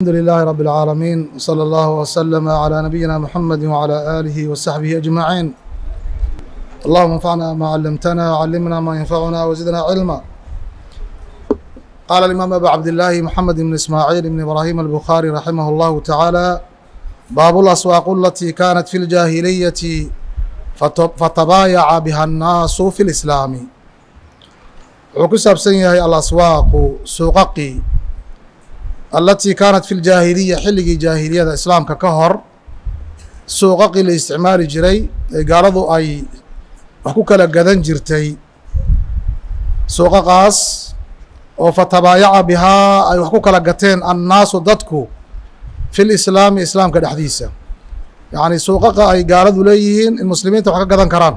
الحمد لله رب العالمين وصلى الله وسلم على نبينا محمد وعلى آله وصحبه أجمعين. اللهم انفعنا ما علمتنا وعلمنا ما ينفعنا وزدنا علما. قال الإمام أبو عبد الله محمد بن إسماعيل بن إبراهيم البخاري رحمه الله تعالى: باب الأسواق التي كانت في الجاهلية فتبايع بها الناس في الإسلام. wuxuu ku saabsan yahay alaswaaqu suuqaqii allatii kaanat fi ljaahiliya xilligii jaahiliyada islaamka ka hor suuqaqii la isticmaali jiray ee gaaladu ay wax ku kala gadan jirtay suuqaqaas oo fatabaayaca bihaa ay wax ku kala gateen annaasu dadku fi lislaami islaamka dhexdiisa. yacni suuqaqa ay gaaladu leeyihiin in muslimiinta wax ka gadan karaan.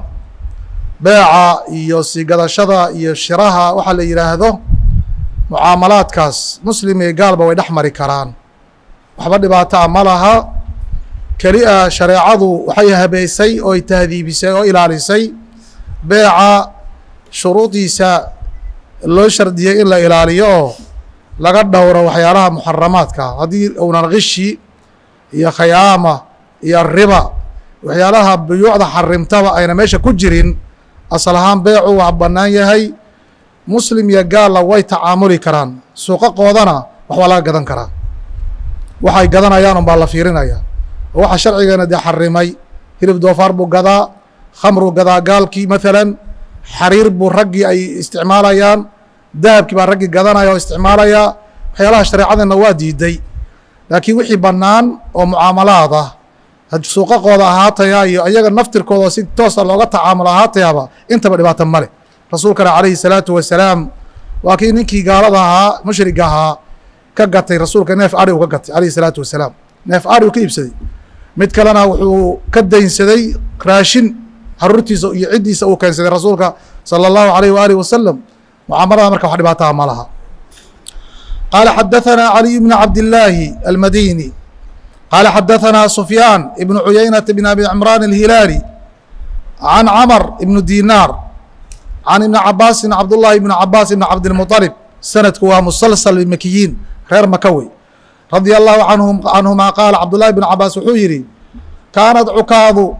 beeca iyo sii gadashada iyo shiraha waxaa la yidhaahdo mucaamalaadkaas muslim iyo gaalba way dhex mari karaan, waxba dhibaataa ma laha. keli-a shareecadu waxay habeysay oo ay tahdiibisay oo ilaalisay beeca shuruudiisa loo shardiyey in la ilaaliyo oo laga dhowro waxyaalaha muxaramaadka. haddii uunan kishi iyo khayaama iyo riba waxyaalaha buyuucda xarimtaba ayna meesha ku jirin, asal ahaan beecu waa bannaan yahay. muslim iyo gaalla way tacaamuli karaan, suuqaqoodana wax waa laga gadan karaa. waxay gadanayaan un baa la fiirinaya oo waxa sharcigeena dee xarimay. hilib doofaar buu gadaa, khamruu gadaa gaalkii maalan, xariir buu raggii ay isticmaalayaan, dahabkii baa raggii gadanaya oo isticmaalaya. waxyaalaha shareecadeenna waa diiday, laakiin wixii bannaan oo mucaamalaad ah suuqaqooda ahaataya iyo iyaga naftirkooda si toosa looga tacaamulo ahaatayaba intaba dhibaato male. rasuulkana calayhi salaatu wasalaam waa kii ninkii gaalada ahaa mushriga ahaa ka gatay rasuulka neef ari u ka gatay calayhi salaatu wasalaam, neef ari u ka iibsaday. mid kalena wuxuu ka daynsaday raashin caruurtiisa iyo ciddiisa uu keensaday rasuulka sala allahu alayh waalihi wasalam. mucaamalada marka wax dhibaataa ma laha. qaala xadaثana caliy bn cabdillaahi almadini قال xdثnا سفyان بن عuyaynة بن أbي عمrان الهiلاaلي عن cمر بن ديناr عن iبن cabاsi cبداللahi بن cabاs بن cabdالمطلب. سندku waa mسلسل بمkiyiin reer maka wey radي الlahu canهuma qaal cabdاللahi بن cabاs wuxuu yihi kaanad cukaadu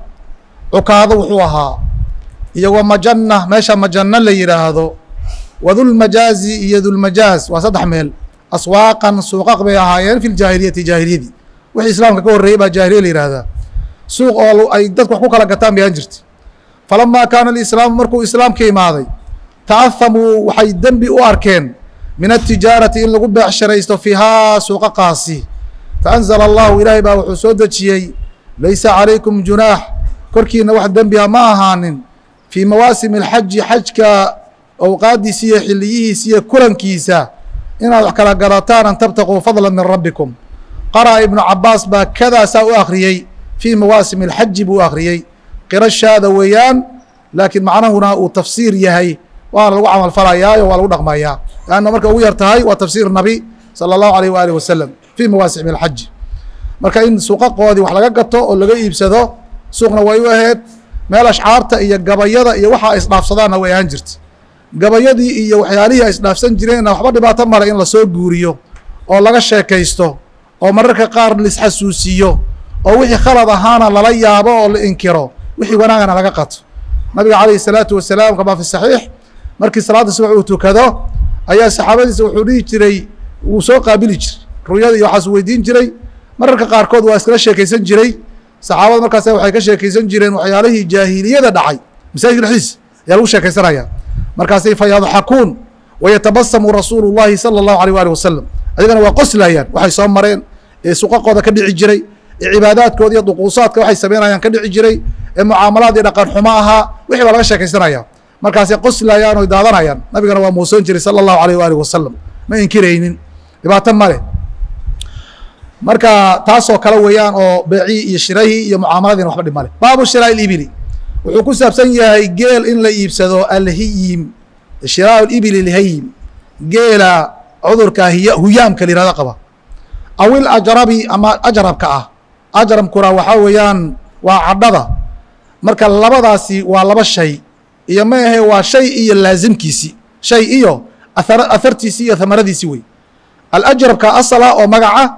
wuxuu ahaa iyo wmajنة meesha majano la yihaahdo wdulmajaazi iyo dulmajaaz waa saddex meel. aswaaqan suuqaq bay ahaayeen fi اjaahiliyati jaahiliyadii wixii islaamka ka horreeyey baa jaahiliya la yihahdaa. suuq oo ay dadku wax ku kala gataan bayaan jirtay. falamaa kaana alislaamu markuu islaamka imaaday ta'ahamuu waxay dembi u arkeen min atijaarati in lagu beecsharaysto fiihaa suuqaqaasi. faanzala allahu ilaahay baa wuxuu soo dejiyey laysa calaykum junaax korkiina wax dembiha ma ahaanin fii mawaasimi alxaji xajka awqaaddiisa iyo xiliyihiisa iyo kulankiisa inaad wax kala gadataan an tabtaquu fadla min rabbikum. qara ibnu cabaas baa kadaasaa u akhriyey fii mawaasim اlxaji buu u akhriyey. qirashaada weeyaan, laakiin macnahuna uu tafsiir yahay, waana lagu camal falayaayo waa lagu dhaqmayaa. lanna marka ugu yar tahay waa tafsiir nabi salى اllahu alayh waalih wasalam fii mawaasim اlxaji. marka in suuqaqoodii wax laga gato oo laga iibsado suuqna way u ahayd. meel ashcaarta iyo gabayada iyo waxa isdhaafsadaanna way ahaan jirta. gabayadii iyo waxyaalihii ay isdhaafsan jireenna waxba dhibaato male in lasoo guuriyo oo laga sheekaysto oo mararka qaar laisxasuusiyo oo wixii khalad ahaana lala yaabo oo la inkiro, wixii wanaagana laga qato. nabiga calayhi salaatu wasalaam kamaa fi saxiix markii salaadda subax uu tukado ayaa saxaabadiisa wuxuu dhihi jiray, wuu soo qaabili jiray ruyada iyo waxaasuu weydiin jiray. mararka qaarkood waa iskala sheekaysan jiray. saxaabada markaas waxay ka sheekaysan jireen waxyaalihii jaahiliyada dhacay masaajidka dhexdiisa ayaa lagu sheekaysanaya. markaasay fayadxakuun wayatabasamu rasuulu llahi sala allahu alayh waali wasalam. ayagana waa qoslayaan waxay soo mareen ee suuqaqooda ka dhici jiray, ee cibaadaadkooda iyo duquusaadka waxay sameynayaan ka dhici jiray, ee mucaamalaad iyo dhaqan xumo ahaa wixii baa laga sheekaysanaya. markaasay qoslayaan oy daadanayaan. nabigana waa muusoon jiray sala allahu alayh waalih wasalam, ma inkiraynin, dhibaato male. marka taasoo kale weeyaan oo beecii iyo shirahii iyo mucaamaladiina waxba dhib male. baabu shiraa'i ilibili wuxuu ku saabsan yahay geel in la iibsado alhiyim, shiraau libili lhayim, geela cudurka huyaamka la yihahdo qaba, aw ilajrabi ama ajrabka ah. ajrabkuna waxaa weeyaan waa cadhada. marka labadaasi waa laba shay iyo ma ahe waa shay iyo laasimkiisi, shay iyo ahartiisi iyo hamaradiisi wey. alajrabka asala oo magaca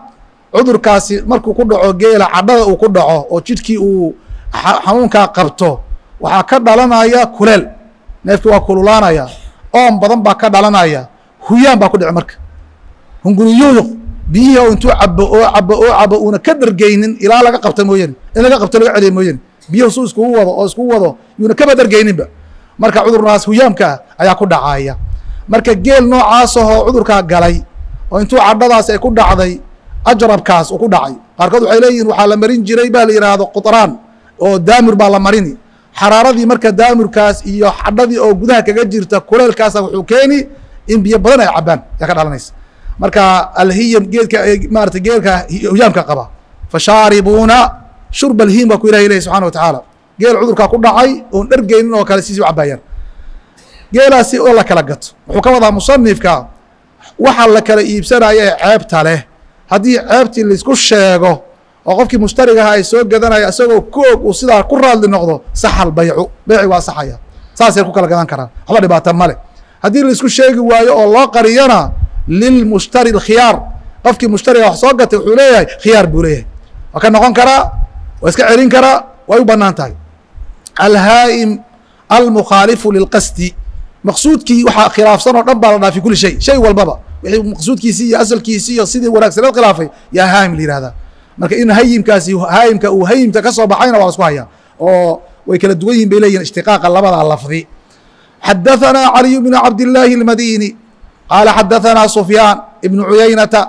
cudurkaasi markuu ku dhaco geela cadhada uu ku dhaco oo jidhkii uu xanuunkaa qabto waxaa ka dhalanaya kuleel, neefkii waa kululaanaya, oon badan baa ka dhalanaya, huyaan baa ku dhici marka hunguriyuuq biyihii oo intuu cabo uuna ka dhargeynin ilaa laga qabta mooyane, in laga qabto laga celiya mooyane, biyuhu suu iskugu wado yuuna kaba dhargeyninba. marka cudurnaas huyaamka ayaa ku dhacaya. marka geel noocaas ahoo cudurkaa galay oo intuu cadhadaas ay ku dhacday ajrabkaas uu ku dhacay, qaarkood waxay leeyihin waxaa la marin jiray baa la yidhaahdo qutraan oo daamir baa la marini. xaraaradii marka daamirkaas iyo xadhadii oo gudaha kaga jirta kuleelkaasa wuxuu keeni in biyo badan ay cabaan yaa ka dhalanaysa. marka alhiyam geedka maarata geelka huyaamka qaba fashaaribuuna shurba alhiyam baa ku ilahay leeyahy subxana wa tacaala. geel cudurkaa ku dhacay oon dhargeynin oo kale siisii u cabaayaan. geelaasi oo la kala gato wuxuu ka wadaa musanifka waxa la kala iibsanaya ee ceebta leh haddii ceebtii laisku sheego oo qofkii mushtarigaha ay soo gadanaya isagoo ku og uu sidaa ku raadli noqdo saxal baycu, beeci waa saxaya, saasay ku kala gadan karaan, waxba dhibaata male. haddii laisku sheegi waayo oo loo qariyana lilmushtari alkhiyaar, qofkii mushtariga wax soo gatay wuxuu leeyahay khiyaar buu leeyahay, waa ka noqon karaa, waa iska celin karaa, way u banaan tahay. alhaa'im almukhaalifu lilqasdi, maqsuudkii waxaa khilaafsan oo dhan baa la dhaafi kuli shay, shay walbaba wixii maqsuudkiisii iyo asalkiisii iyo sidii wanaagsaneed khilaafay yaa haayim la yihahdaa. marka in hayimkaasi haayimka uu hayimka ka soo baxayna waa la isku hayaa oo way kala duwan yihin bay leeyihin ishtiqaaqa labada lafdi. xadaثanaa caliy bnu cabdillaahi اlmadini qaala xadaثanaa sufyaan ibnu cuyaynata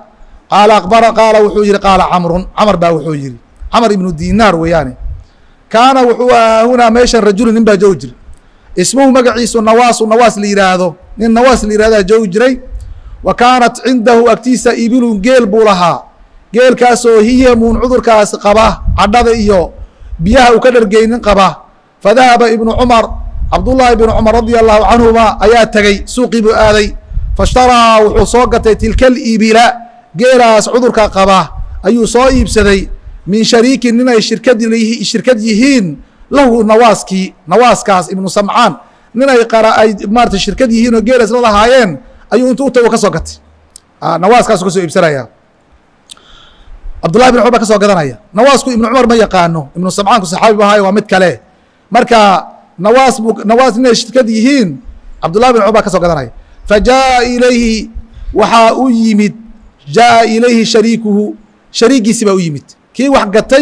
qaala wuxuu yihi qaala camrun, camr baa wuxuu yihi, camr ibnu dinaar weeyaane, kaana wuxuu ahaa hunaa meeshan rajulu nin baa joogi jiray, ismuhu magaciisu nawaasu, nawaas la yidhaahdo, nin nawaas la yihahdaa joogi jiray. wa kaanat cindahu agtiisa ibilun geel buu lahaa, geelkaasoo hiyamun cudurkaas qaba, cadhada iyo biyaha uu ka dhargeynin qaba. fadahaba ibnu cumar, cabdullaahi ibnu cumar radia allahu canhuma ayaa tegey, suuqii buu aaday, fashtaraa wuxuu soo gatay tilka alibila, geelaas cudurka qaba ayuu soo iibsaday min shariikin nin ay shirkad yihiin lahu nawaaskaas ibnu samcaan nin ay maarata shirkad yihiin oo geelas la lahaayeen ayuu intuu utago ka soo gatay, nawaaskaasu ka soo iibsanaya. cabdullahi ibn cumar baa ka soo gadanaya, nawaasku ibnu cumar ma yaqaano, ibnu samcaanku saxaabi bu ahaayo waa mid kale. marka nawaas nin ay shirkad yihiin cabdullahi ibn cumar baa ka soo gadanaya. fajaءa ilayhi waxaa u yimid, jaءa ilayhi shariikuhu, shariigiisi baa u yimid, kii wax gatay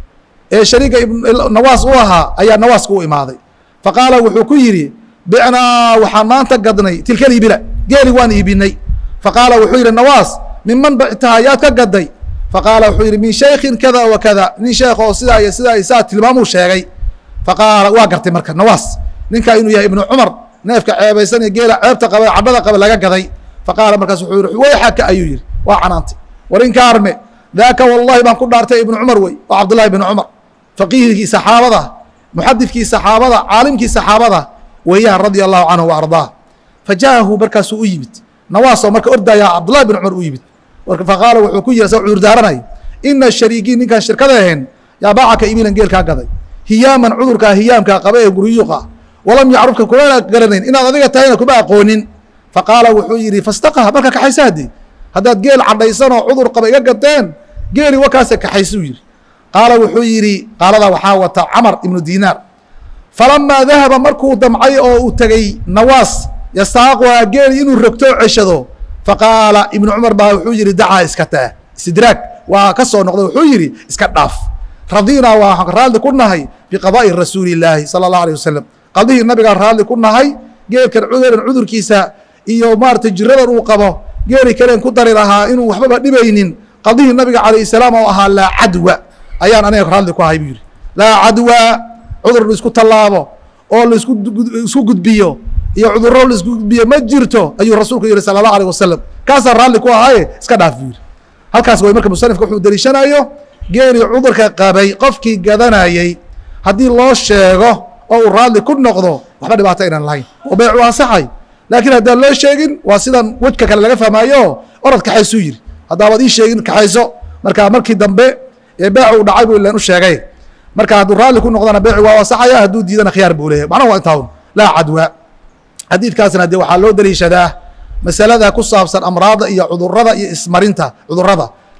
ee shariiga nawaas u ahaa ayaa nawaaska u imaaday. faqaala wuxuu ku yidhi bicnaa waxaan maanta gadnay tilka libila, geeli waan iibinay. faqaala wuxuu yidhi nawaas minman bictaha yaad ka gaday? faqaala wuxuu yidhi min shaykhin kada wa kada, nin sheekh oo sidaa iyo sidaa iyo saa tilmaamuu sheegay. faqaala waa gartay marka nawaas ninkaa inuu yahay ibnu cumar, neefka ceebaysan ee geela ceebta qaba cadhada qaba laga gaday. faqaala markaas wuxuu yihi wayxaka ayuu yihi, waa canaantay, warinka arme daaka wallahi baan ku dhaartay ibnu cumar wey, waa cabdullahi ibnu cumar, faqiihigii saxaabada, muxadidkii saxaabada, caalimkii saxaabada weeyaan radia allahu canhu wa ardaah. fajaahu markaasuu u yimid, nawaasoo marka ordaya cabdullahi ibnu cumar u yimid. faqaala wuxuu ku yihi asagoo cudur daaranayo, ina shariikiin ninkaan shirkada ahayn yaa baacaka ibilan geel kaa gaday, hiyaaman cudurkaa hiyaamkaa qaba ee guryuuqa, walam yacrufka kumana garanayn inaad adiga tahayna kuma aqoonin. faqaala wuxuu yihi fastaqha, marka kaxaysa haddii haddaad geel cadhaysan oo cudur qaba iga gateen, geeli wakaase kaxaysuu yihi. qaala wuxuu yidhi, qaaladaa waxaa wata camar ibnu dinaar. falamaa dahaba markuu damcay oo uu tegey nawaas yastaaquhaa geeli inuu rogto o ceshado, faqaala ibnu cumar baa wuxuu yihi dacaa iska taa, istidraag waa ka soo noqday, wuxuu yihi iska dhaaf, radinaa waa raalli ku nahay biqadaa'i rasuuli illaahi sala allahu alيh wasalam, qadihii nabigaan raalli ku nahay, geelkan cudurkiisa iyo maaratay jiradan uu qabo geeli kaleen ku dari lahaa inuu waxbaba dhibaynin, qadihii nabiga calayh salaam oo ahaa laa cadwa ayaan aniga raalli ku ahay buu yihi. laa cadwa, cudur laisku tallaabo oo laisku gudbiyo iyo cudurro laisku gudbiyo ma jirto ayuu rasuulku yihi sala allahu alيh wasalam, kaasaan raalli ku ahaye iska dhaaf buu yihi. halkaas way marka musanifka wuxuu deliishanayo geelii cudurka qabay qofkii gadanayey haddii loo sheego oo uu raalli ku noqdo waxba dhibaato aynan lahayn oo beecu ansaxay. laakiin haddaan loo sheegin waa sidan wejka kale laga fahmaayo, orad kaxaysuu yihi, haddaabaad ii sheegin kaxayso. marka markii dambe ee beecu u dhacay buu ilan u sheegay, marka hadduu raalli ku noqdana beeci waa ansaxaya, hadduu diidana khiyaar buu leeyahy. macnaha waa intaa laa cadwa. xadiidkaasna dee waxaa loo deliishadaa masalada ku saabsan amraada iyo cudurada iyo ismarinta cudurada,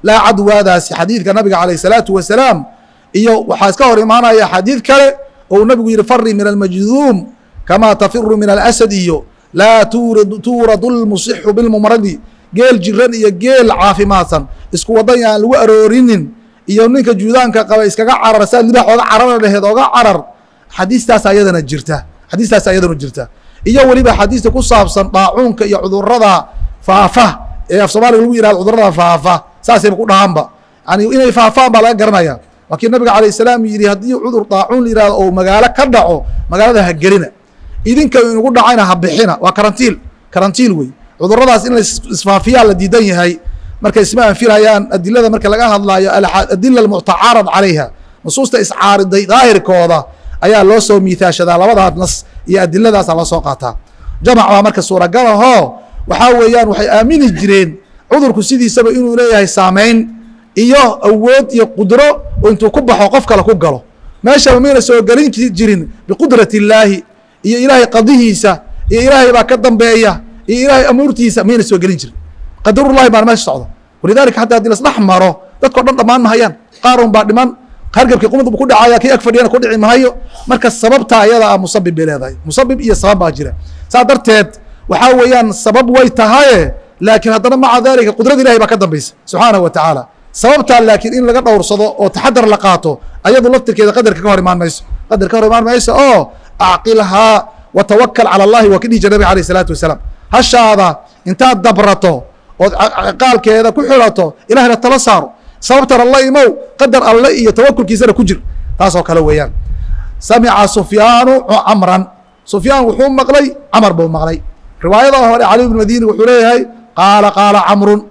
laa cadwaadaasi xadiidka nabiga calayh salaatu wasalaam iyo waxaa iska hor imaanaya xadiid kale ou nabigu yihi fari min almajduum kamaa tafiru min alasad iyo laa tuuradu lmusixu bilmumradi geel jiran iyo geel caafimaadsan isku wadan aan lagu aroorinin iyo ninka juudaanka qaba iskaga carar saa libaax oga carara dheheed oga carar xadiistaas ayadana jirta iyo weliba xadiista ku saabsan daacuunka iyo cudurada faafa ee af soomaaliga lagu yihahdo cudurada faafa saasayba ku dhahaanba yani inay faafaan baa laga garanaya waa kii nabiga calayh salaam yidhi haddii cudur daacuun la yihahdo oo magaalo ka dhaco magaalada ha gelina idinka inugu dhacayna ha bixina waa karantiil wey cuduradaas in la isfaafiyaa la diidan yahay markay isma anfirayaan adilada marka laga hadlaayo adila almuctacaarad calayha nusuusta iscaariday daahirkooda ayaa loo soo miitaashadaa labadaas nas iyo adiladaasa loo soo qaataa jamac baa marka suuragalahoo waxaa weeyaan waxay aamini jireen cudurku sidiisaba inuu leeyahay saamayn iyo awood iyo qudro oo intuu ku baxo qof kale ku galo meeshaba mayna soo gelin jirin biqudrati illaahi iyo ilaahay qadihiisa iyo ilaahay baa ka dambeeya iyo ilaahay amuurtiisa mayna soo gelin jirin qadarullahi baana meesha socda walidalika xataa haddii lasdhex maro dadkao dhan dhammaan mahayaan qaarun baa dhiman hargabkii qumud bu ku dhacaya kii ag fadhiyana ku dhici mahayo marka sababta ayada ah musabib bay leedahay musabib iyo sabab baa jira saa darteed waxaa weeyaan sabab way tahaye laakiin haddana maca dalika qudrada ilahay baa ka dambaysa subxaanahu wa tacaala sababtaa laakiin in laga dhowrsado oo taxadar la qaato ayadu laftirkeeda qadarka ka hor imaan mayso oo acqilhaa watawakal cala allahi waa ka dhihi jira nabig alayh isalaatu wasalaam hashaada intaad dabrato ood qaalkeeda ku xirato ilahna tala saaro sababtan alla imow qadar alle iyo tawakulkiisana ku jir taasoo kale weeyaan samica sufyaanu camran sufyaan wuxuu maqlay camar buu maqlay riwaayada hore cali bn madini wuxuu leeyahay qaala camrun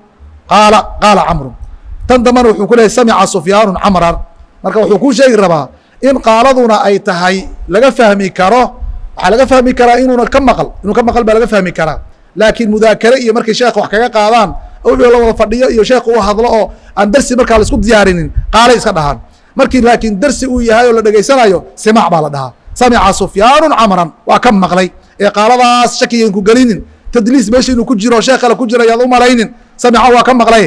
tan dambana wuxuu ku leeyahay samica sufyaanu camran marka wuxuu ku sheegi rabaa in qaaladuna ay tahay laga fahmi karo waxaa laga fahmi karaa inuu ka maqal baa laga fahmi karaa laakiin mudaakare iyo markay sheekh wax kaga qaadaan wuxuu la wada fadhiyo iyo sheekh uu hadlo oo aan darsi markaa la isku diyaarinin qaalay iska dhahaan markii laakiin darsi uu yahay oo la dhegaysanayo simaac baa la dhahaa samica sufyaanu camran waa ka maqlay ee qaaladaas shakiyan ku gelinin tadliis meesha inuu ku jiro sheekh kale ku jira ayaad u malaynin samica waa ka maqlay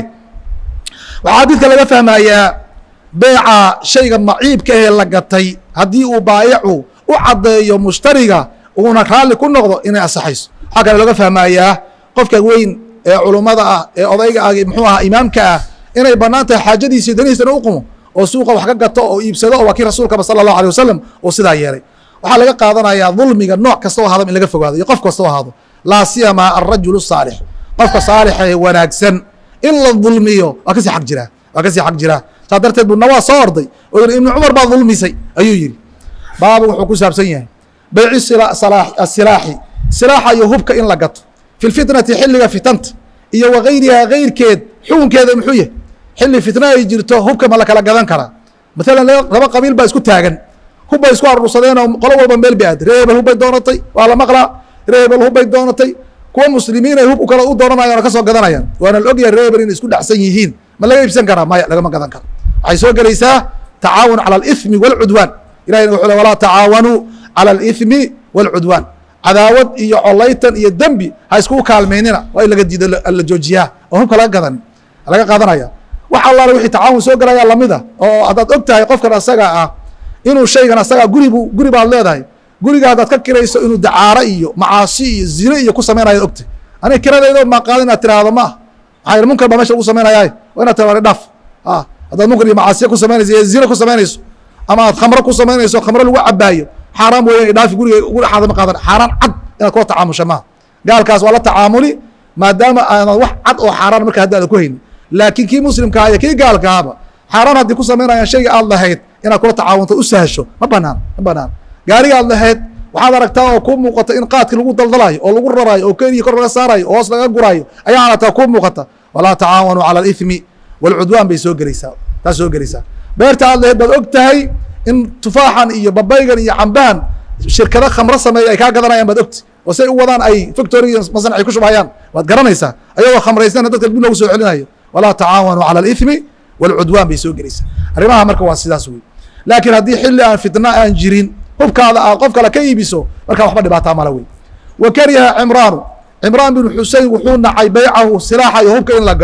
waxaa xadiidka laga fahmayaa beeca shayga maciibka ahee la gatay haddii uu baayicu u caddeeyo mushtariga uuna raalli ku noqdo inay asaxayso waxaa kale laga fahmayaa qofka weyn ee culummada ah ee odayga ah muxuu ahaa imaamka ah inay bannaan tahay xaajadiisa iyo danihiisana u qumo oo suuqa wax ka gato oo iibsado oo waa kii rasuulkaba sala allahu alay wasalam oo sidaa yeelay waxaa laga qaadanayaa dulmiga nooc kasta o ahaado in laga fogaado iyo qof kasta o ahaado laa siyama alrajulu saalix qofka saalixa ee wanaagsan in la dulmiyo waa kasii xag jiraa saa darteed buu nawaa soo orday oo yidhi ibnu cumar baa dulmisay ayuu yidhi baabu wuxuu ku saabsan yahay bayci asilaaxi silaaxa iyo hubka in la gato fi lfitnati xilliga fitanta iyo wagayrihaa gayrkeed xukunkeeda muxuu yahay xilli fitna ay jirto hubka ma la kala gadan karaa maalan laba qabiil baa isku taagan hub bay isku aruursadeen oo qolo walba meel bay aad ree hebel hubbay doonatay waa la maqlaa ree hebel hubbay doonatay kuwa muslimiin ay hub kale u doonanayaan oo ka soo gadanayaan waana la ogyahay ree hebel inay isku dhacsan yihiin ma laga iibsan karaa maya lagama gadan karo waxay soo gelaysaa tacaawun cala alithmi waalcudwaan ilahina wuxuu le walaa tacaawanuu cala alithmi waalcudwaan cadaawad iyo colaytan iyo dembi ha iskugu kaalmaynina waa in laga diido la joojiyaa oo hubka laga qaadanaya wax allaale wixii tacaawun soo galayaa lamida oo haddaad og tahay qofkan asaga ah inuu shaygan asagaa guri baad leedahay guriga haddaad ka kirayso inuu dacaaro iyo macaasi iyo zine iyo ku samaynayaad ogtay aniga kiradaydo maa qaada inaad tiraahdo ma ah maxaa yidhi munkar baa mesha lagu samaynayaa waa inaad tiraado dhaaf haddaad munkar iyo macaasiya ku samaynayso iyo zine ku samaynayso ama aad khamro ku samaynayso khamro lagu cabaayo xaaraan weeyaan idhaafi guriga ugu dhexaada ma qaadan xaaraan cad inaad kula tacaamusha maaha gaalkaas waa la tacaamuli maadaama aanad wax cad oo xaaraan marka haddi aada ku haynin laakiin kii muslimkaa iyo kii gaalkaaba xaaraan haddii ku samaynayaan shayga aad lahayd inaad kula tacaawunto u sahasho ma banaan gaariga aad lahayd waxaad aragtaa oo kuu muuqata in qaadkii lagu daldalayo oo lagu raraayo oo keniya kor laga saarayo oo hoos laga guraayo ayaa aragtaa kuu muuqata walaa tacaawanuu cala alithmi waalcudwaan bay soo gelaysaa taas soo gelaysaa beerta aad lahayd baad og tahay in tufaaxan iyo babaygan iyo cambahan shirkado khamro sameeya ay kaa gadanayaan baad ogta oo say u wadaan ay factory iyo masanac ay ku shubhayaan waad garanaysaa ayagoo khamraysana dadka dib loogu soo celinayo walaa tacaawanuu cala alithmi waalcudwaan bay soo gelaysaa arrimaha marka waa sidaas wey laakiin haddii xilli aan fitna aan jirin hubkaada aad qof kale ka iibiso markaa waxba dhibaataa mala wey wa kariha cimraan bin xusein wuxuu nacay baycahu silaaxa iyo hubka in la gado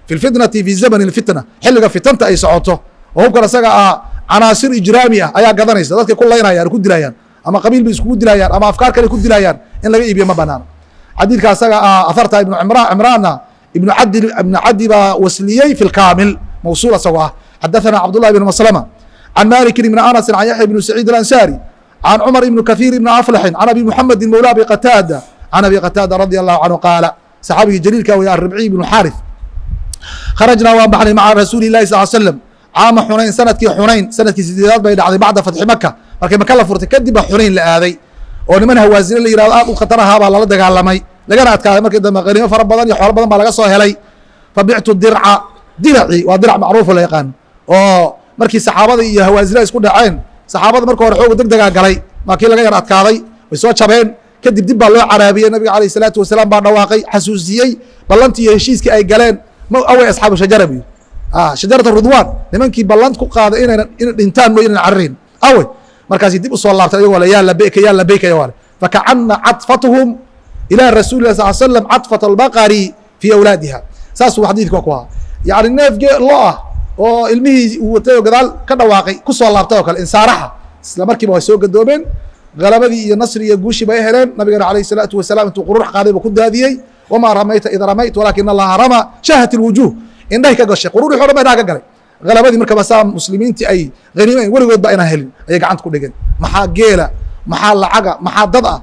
fi lfitnati fi zamani lfitna xilliga fitanta ay socoto oo hubkan isaga ah canaasir ijraami ah ayaa gadanaysa dadkay ku laynayaan ku dilayaan ama qabiil bay iskugu dilayaan ama afkaar kale ku dilayaan in laga iibiyo ma banaano xadiidka isaga ah aharta ibnu cimraanna ibnu cadi baa wasliyey fi lkaamil mawsuul isagoo ah xadathana cabdullahi bn maslama can malikin ibni anasin can yaxya ibni saciid alansari can cumar ibni kathiir ibni aflaxin can abi muxamedin mawla abi qataada can abi qataada radi allahu canhu qaala saxaabigii jaliilka wey aribciy ibnu xaarith kharajnaa waan baxnay maca rasuuli ilahi sal slam caama xunayn sanadkii sideedaad bay dhacday bacda fatxi maka markay maka la furtay kadib ba xunayn la aaday oo niman hawaasine la yihahdo aad u khatar ahaa baa lala dagaalamay lagana adkaaday markii dambe qaniimo fara badan iyo xoolo badan baa laga soo helay fabictu dirca diracii waa dirac macruufo la yaqaan oo markii saxaabada iyo hawaasina isku dhaceen saxaabada marka hore xooga deg degaa galay maa kii laga yar adkaaday way soo jabeen kadib dib baa loo caraabiyey nabiga alayh salaatu wasalaam baa dhawaaqay xasuusiyey ballantii iyo heshiiskii ay galeen awey asxaabu shajara bu shajarata ridwan nimankii ballant ku qaaday ina dhintaan mooy inan cararin awe markaasi dib usoo laabtay ayagoo le ya labeyka ya labeyka yawaale fakacana caطfatuhum ila rasuli lah sal slam caطfat albaqari fi awlaadiha saasuu xadiidka waa ku ahaa yani neefge lo ah oo ilmihii uu watay oo gadaal ka dhawaaqay kusoo laabtay oo kale insaaraxa isla markiiba way soo gadoomeen galabadii iyo nasri iyo guushii bay heleen nabigana alayh الsalaatu wasalaam intuu qurux qaaday buu ku daadiyey wama ramayta id ramayt walakin allaha rama shahat اlwujuh indhahay ka gashay quruurix o dhan ba indhaha ka galay galabadii markaba saa muslimiintii ay haniimayn weligood ba inaan helin ayay gacanta ku dhigeen maxaa geela maxaa lacaga maxaa dad ah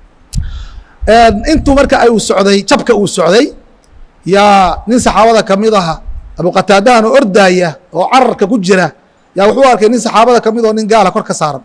intuu marka ay uu socday jabka uu socday yaa nin saxaabada kamid aha abu qataadahan oo ordaaya oo cararka ku jira yaa wuxuu arkay nin saxaabada kamid oo nin gaala korka saaran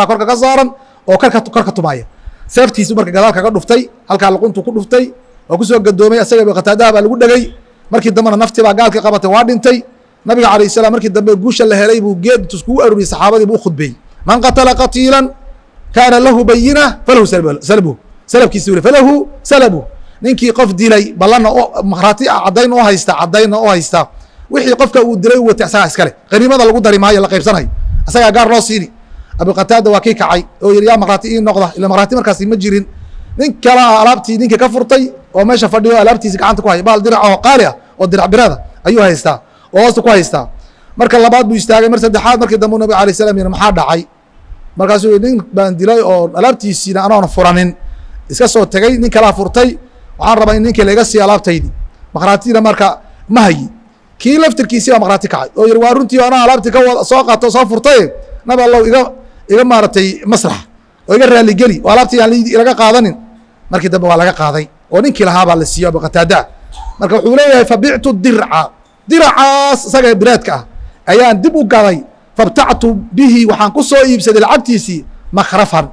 oo kor ka tumaaya seeftiisu marka gadaal kaga dhuftay halkaa luquntuu ku dhuftay waa kusoo gadoomay asaga abu qataadaha baa lagu dhegay markii dambena naftii baa gaalkii qabatay waa dhintay nabiga alayh salam markii dambe guusha la helay buu geed intu iskugu aruriyey saxaabadii buu ukhudbeeyey man qatala qatiila kaana lahu bayina falahu salbuhu salabkiisi weli falahu salabuh ninkii qof dilay ballanna makhraati caddayn oo haysta caddaynna oo haysta wixii qofka uu dilay u watay asagaa iskale qaniimada lagu dari maayo la qaybsanayo asagaa gaar loo siini abu qataada waa kii kacay oo yihi yaa makhraati ii noqda ila makhraati markaasi ma jirin nin kala alaabtii ninkii ka furtay oo meesha fadhiyo alaabtiisi gacanta ku haya baal dirac oo qaali ah oo dirac birada ayuu haystaa oo hoosta ku haystaa marka labaad buu istaagay mar saddexaad markii dambe nabig alay salam yihi maxaa dhacay markaasuu yihi nin baan dilay oo alaabtiisiina anoona furanin iska soo tegay nin kalaa furtay waxaan rabaa in ninkii laiga siiya alaabtaydi makhraatiina marka ma hayi kii laftirkiisii baa makhraati kacay oo yihi waa runtii anaa alaabtii ka soo qaato soo furtay nabi allow iga maaratay maslax oo iga raaligeli oo alaabtii aan laga qaadanin markii dambe waa laga qaaday oo ninkii lahaa baa la siiyo abu qataada marka wuxuu leeyahay fabictu dirca diracaas isaga biraadka ah ayaan dib u gaday fabtactu bihi waxaan ku soo iibsaday lacagtiisii makhrafan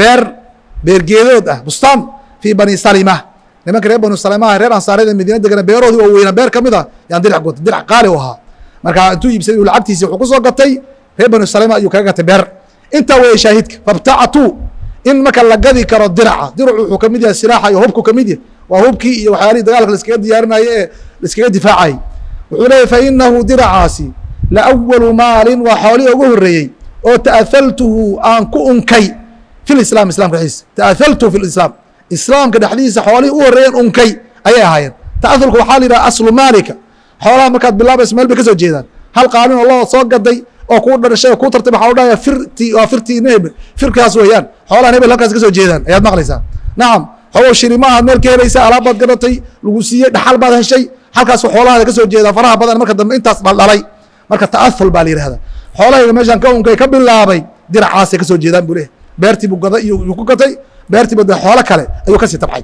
beergeedood ah bustaan fii bani salima nimanka reer bani salima reer ansaarada madiina degana beeroodii oo weyna beer kamid a yaan dirac gotay dirac qaali u ahaa marka intuu iibsaday lacagtiisii wuxuu kusoo gatay reer bani salima ayuu kaga gatay beer intaa weeye shaahidka fabtactu in marka la gadi karo diraca diracu wuxuu kamid yahay silaaxa iyo hubku kamid yahay waa hubkii iyo waxyaalihii dagaalka laiskaga diyaarinaye ee laiskaga difaacayay wuxuu leeyahy fainahu diracaasi laأwalu maalin waa xoolihii ugu horeeyey oo ta'ahaltuhu aan ku unkay fi lislam islamka dhexdiisa ta'ahaltuhu fi lislaam islaamka dhexdiisa xoolihii u horeeyeen unkay ayay ahaayeen ta'ahulka waxaa la yidhaha aslu maalika xoolaha markaad bilaabayso meel bay ka soo jeedaan hal qaalin oo loo soo gaday oo kuu dhashay oo kuu tartay waxaa udhahaya waa firtii hebel firkaas weeyaan xoolahan hebel halkaas ka soo jeedaan ayaad maqlaysaa nacam xogow shiri ma ahaad meel ka helaysa alaab baad gadatay lagu siiyey dhaxal baad heshay halkaas xoolahaada ka soo jeedaa faraha badan marka dambe intaas dhaldhalay marka ta'ahul baa la yihahda xoolahayga meeshaan ka unkay ka bilaabay diracaasay ka soo jeedaan buu leeyahy beertii buu gaday iyuu ku gatay beertiiba de xoolo kale ayuu kasii tabxay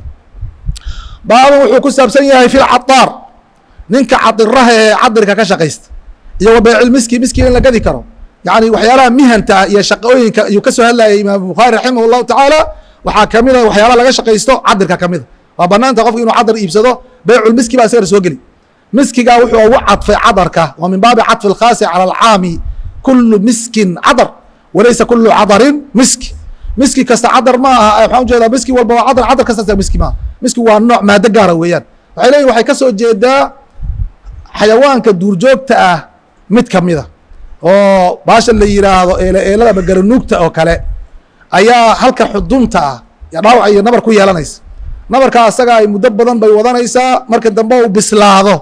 baaban wuxuu ku saabsan yahay fi lcadaar ninka cadiraha ee cadirka ka shaqaysta iyo wa beecilmiski miskiga in la gadi karo yani waxyaalaha mihanta iyo shaqooyinka ayuu kasoo hadlayay imaam bukhaari raximah llahu tacaala waxaa kamid a waxyaalaha laga shaqaysto cadirka kamida waa banaanta qofka inuu cadar iibsado beyculmiski baa isagana soo geli miskiga wuxuu ugu cadfay cadarka waa min baabi cadfi اlkhaasi calى alcaami kulu miskin cadar walaysa kulu cadarin miski miski kasta cadar ma aha waxaan ujeedaa miski walba waa cadar cadar kasta miski maaha miski waa nooc maado gaara weeyaan waxay leeyihin waxay kasoo jeedaa xayawaanka duurjoogta ah mid kamida oo baasha la yiraahdo eelada ama garanuugta oo kale ayaa halka xudunta ah dhaawac iyo nabar ku yeelanaysa nabarkaa asaga ay muddo badan bay wadanaysaa marka dambe u bislaado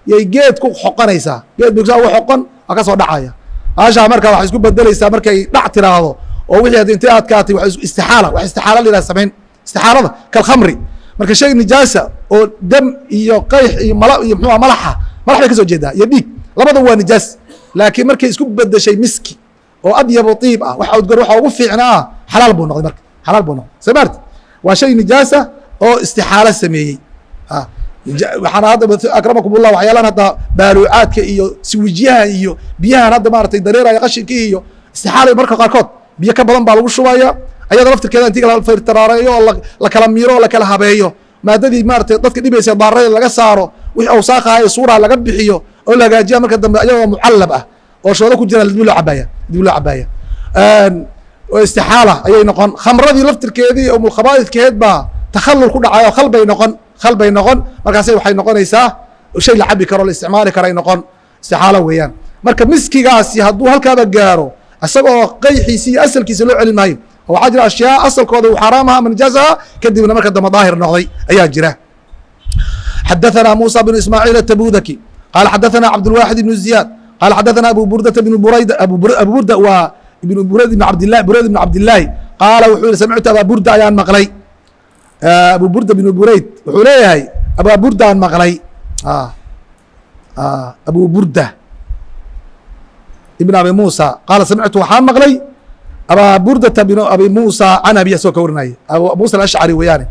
yay geed ku xoqonaysaa geed bugsaa ugu xoqon waa ka soo dhacaya baashaa marka waxay isku bedelaysaa markay dhac tiraahdo oo wixii hadii intay adkaatay wax istixaala wax istixaala la yidhaha samayn istixaalada kalkhamri marka shay nijaasa oo dam iyo qayx iyo mala iyo muxuu malaxa malax bay ka soo jeedaa iyo dhiig labada waa nijaas laakiin markay isku bedeshay miski oo adyabu tiib ah waxa udgar waxa ugu fiicnaa xalaal buu noqday marka xalaal buu noqday samarti waa shay nijaasa oo istixaala sameeyey waxaana hadda akramakumullah waxyaalaan hadda baaluucaadka iyo siwijiyaha iyo biyahan hadda maaragtay dareeraya qashinkii iyo istixaalay marka qaarkood biyo ka badan baa lagu shubaya ayada laftirkeeda intii la firtaraareeyo oo la kala miiro oo la kala habeeyo maadadii maaragtay dadka dhibaysa daarada laga saaro wixii awsaaqaha iyo suuraha laga bixiyo oo la hagaajiya marka dambe ayagoo mucallab ah oo shoodo ku jira dib loo cabaaya oo istixaala ayay noqon khamradii laftirkeedii oo mulkhabaa'idkeed baa takhallul ku dhacayo khal bay noqon markaasay waxay noqonaysaa shay la cabi karo la isticmaali karo ay noqon istixaalo weeyaan marka miskigaasi hadduu halkaaba gaaro isagoo qayxiisi iyo asalkiisa loo celin maayo oo waxaa jira ashyaa asalkooda uu xaraam aha ama nijaas aha kadibna marka dambe daahir noqday ayaa jira xadaثana musa bn ismaaciil atabudaki qaala xadaثana cabdulwaxid ibn ziyaad qaala xadaثana abu burdata bn burayda abu burda waa ibn burayd ibn cabdillahi burayd ibn cabdillaahi qaala wuxuu yihi samictu abaa burda ayaan maqlay abu burda bn burayd wuxuu leeyahay abaa burda aan maqlay abu burda ibn abi musa qaala samictu waxaan maqlay abaa burdata bn abi musa can abi asagoo ka warinaya abu musa alashcari weeyaane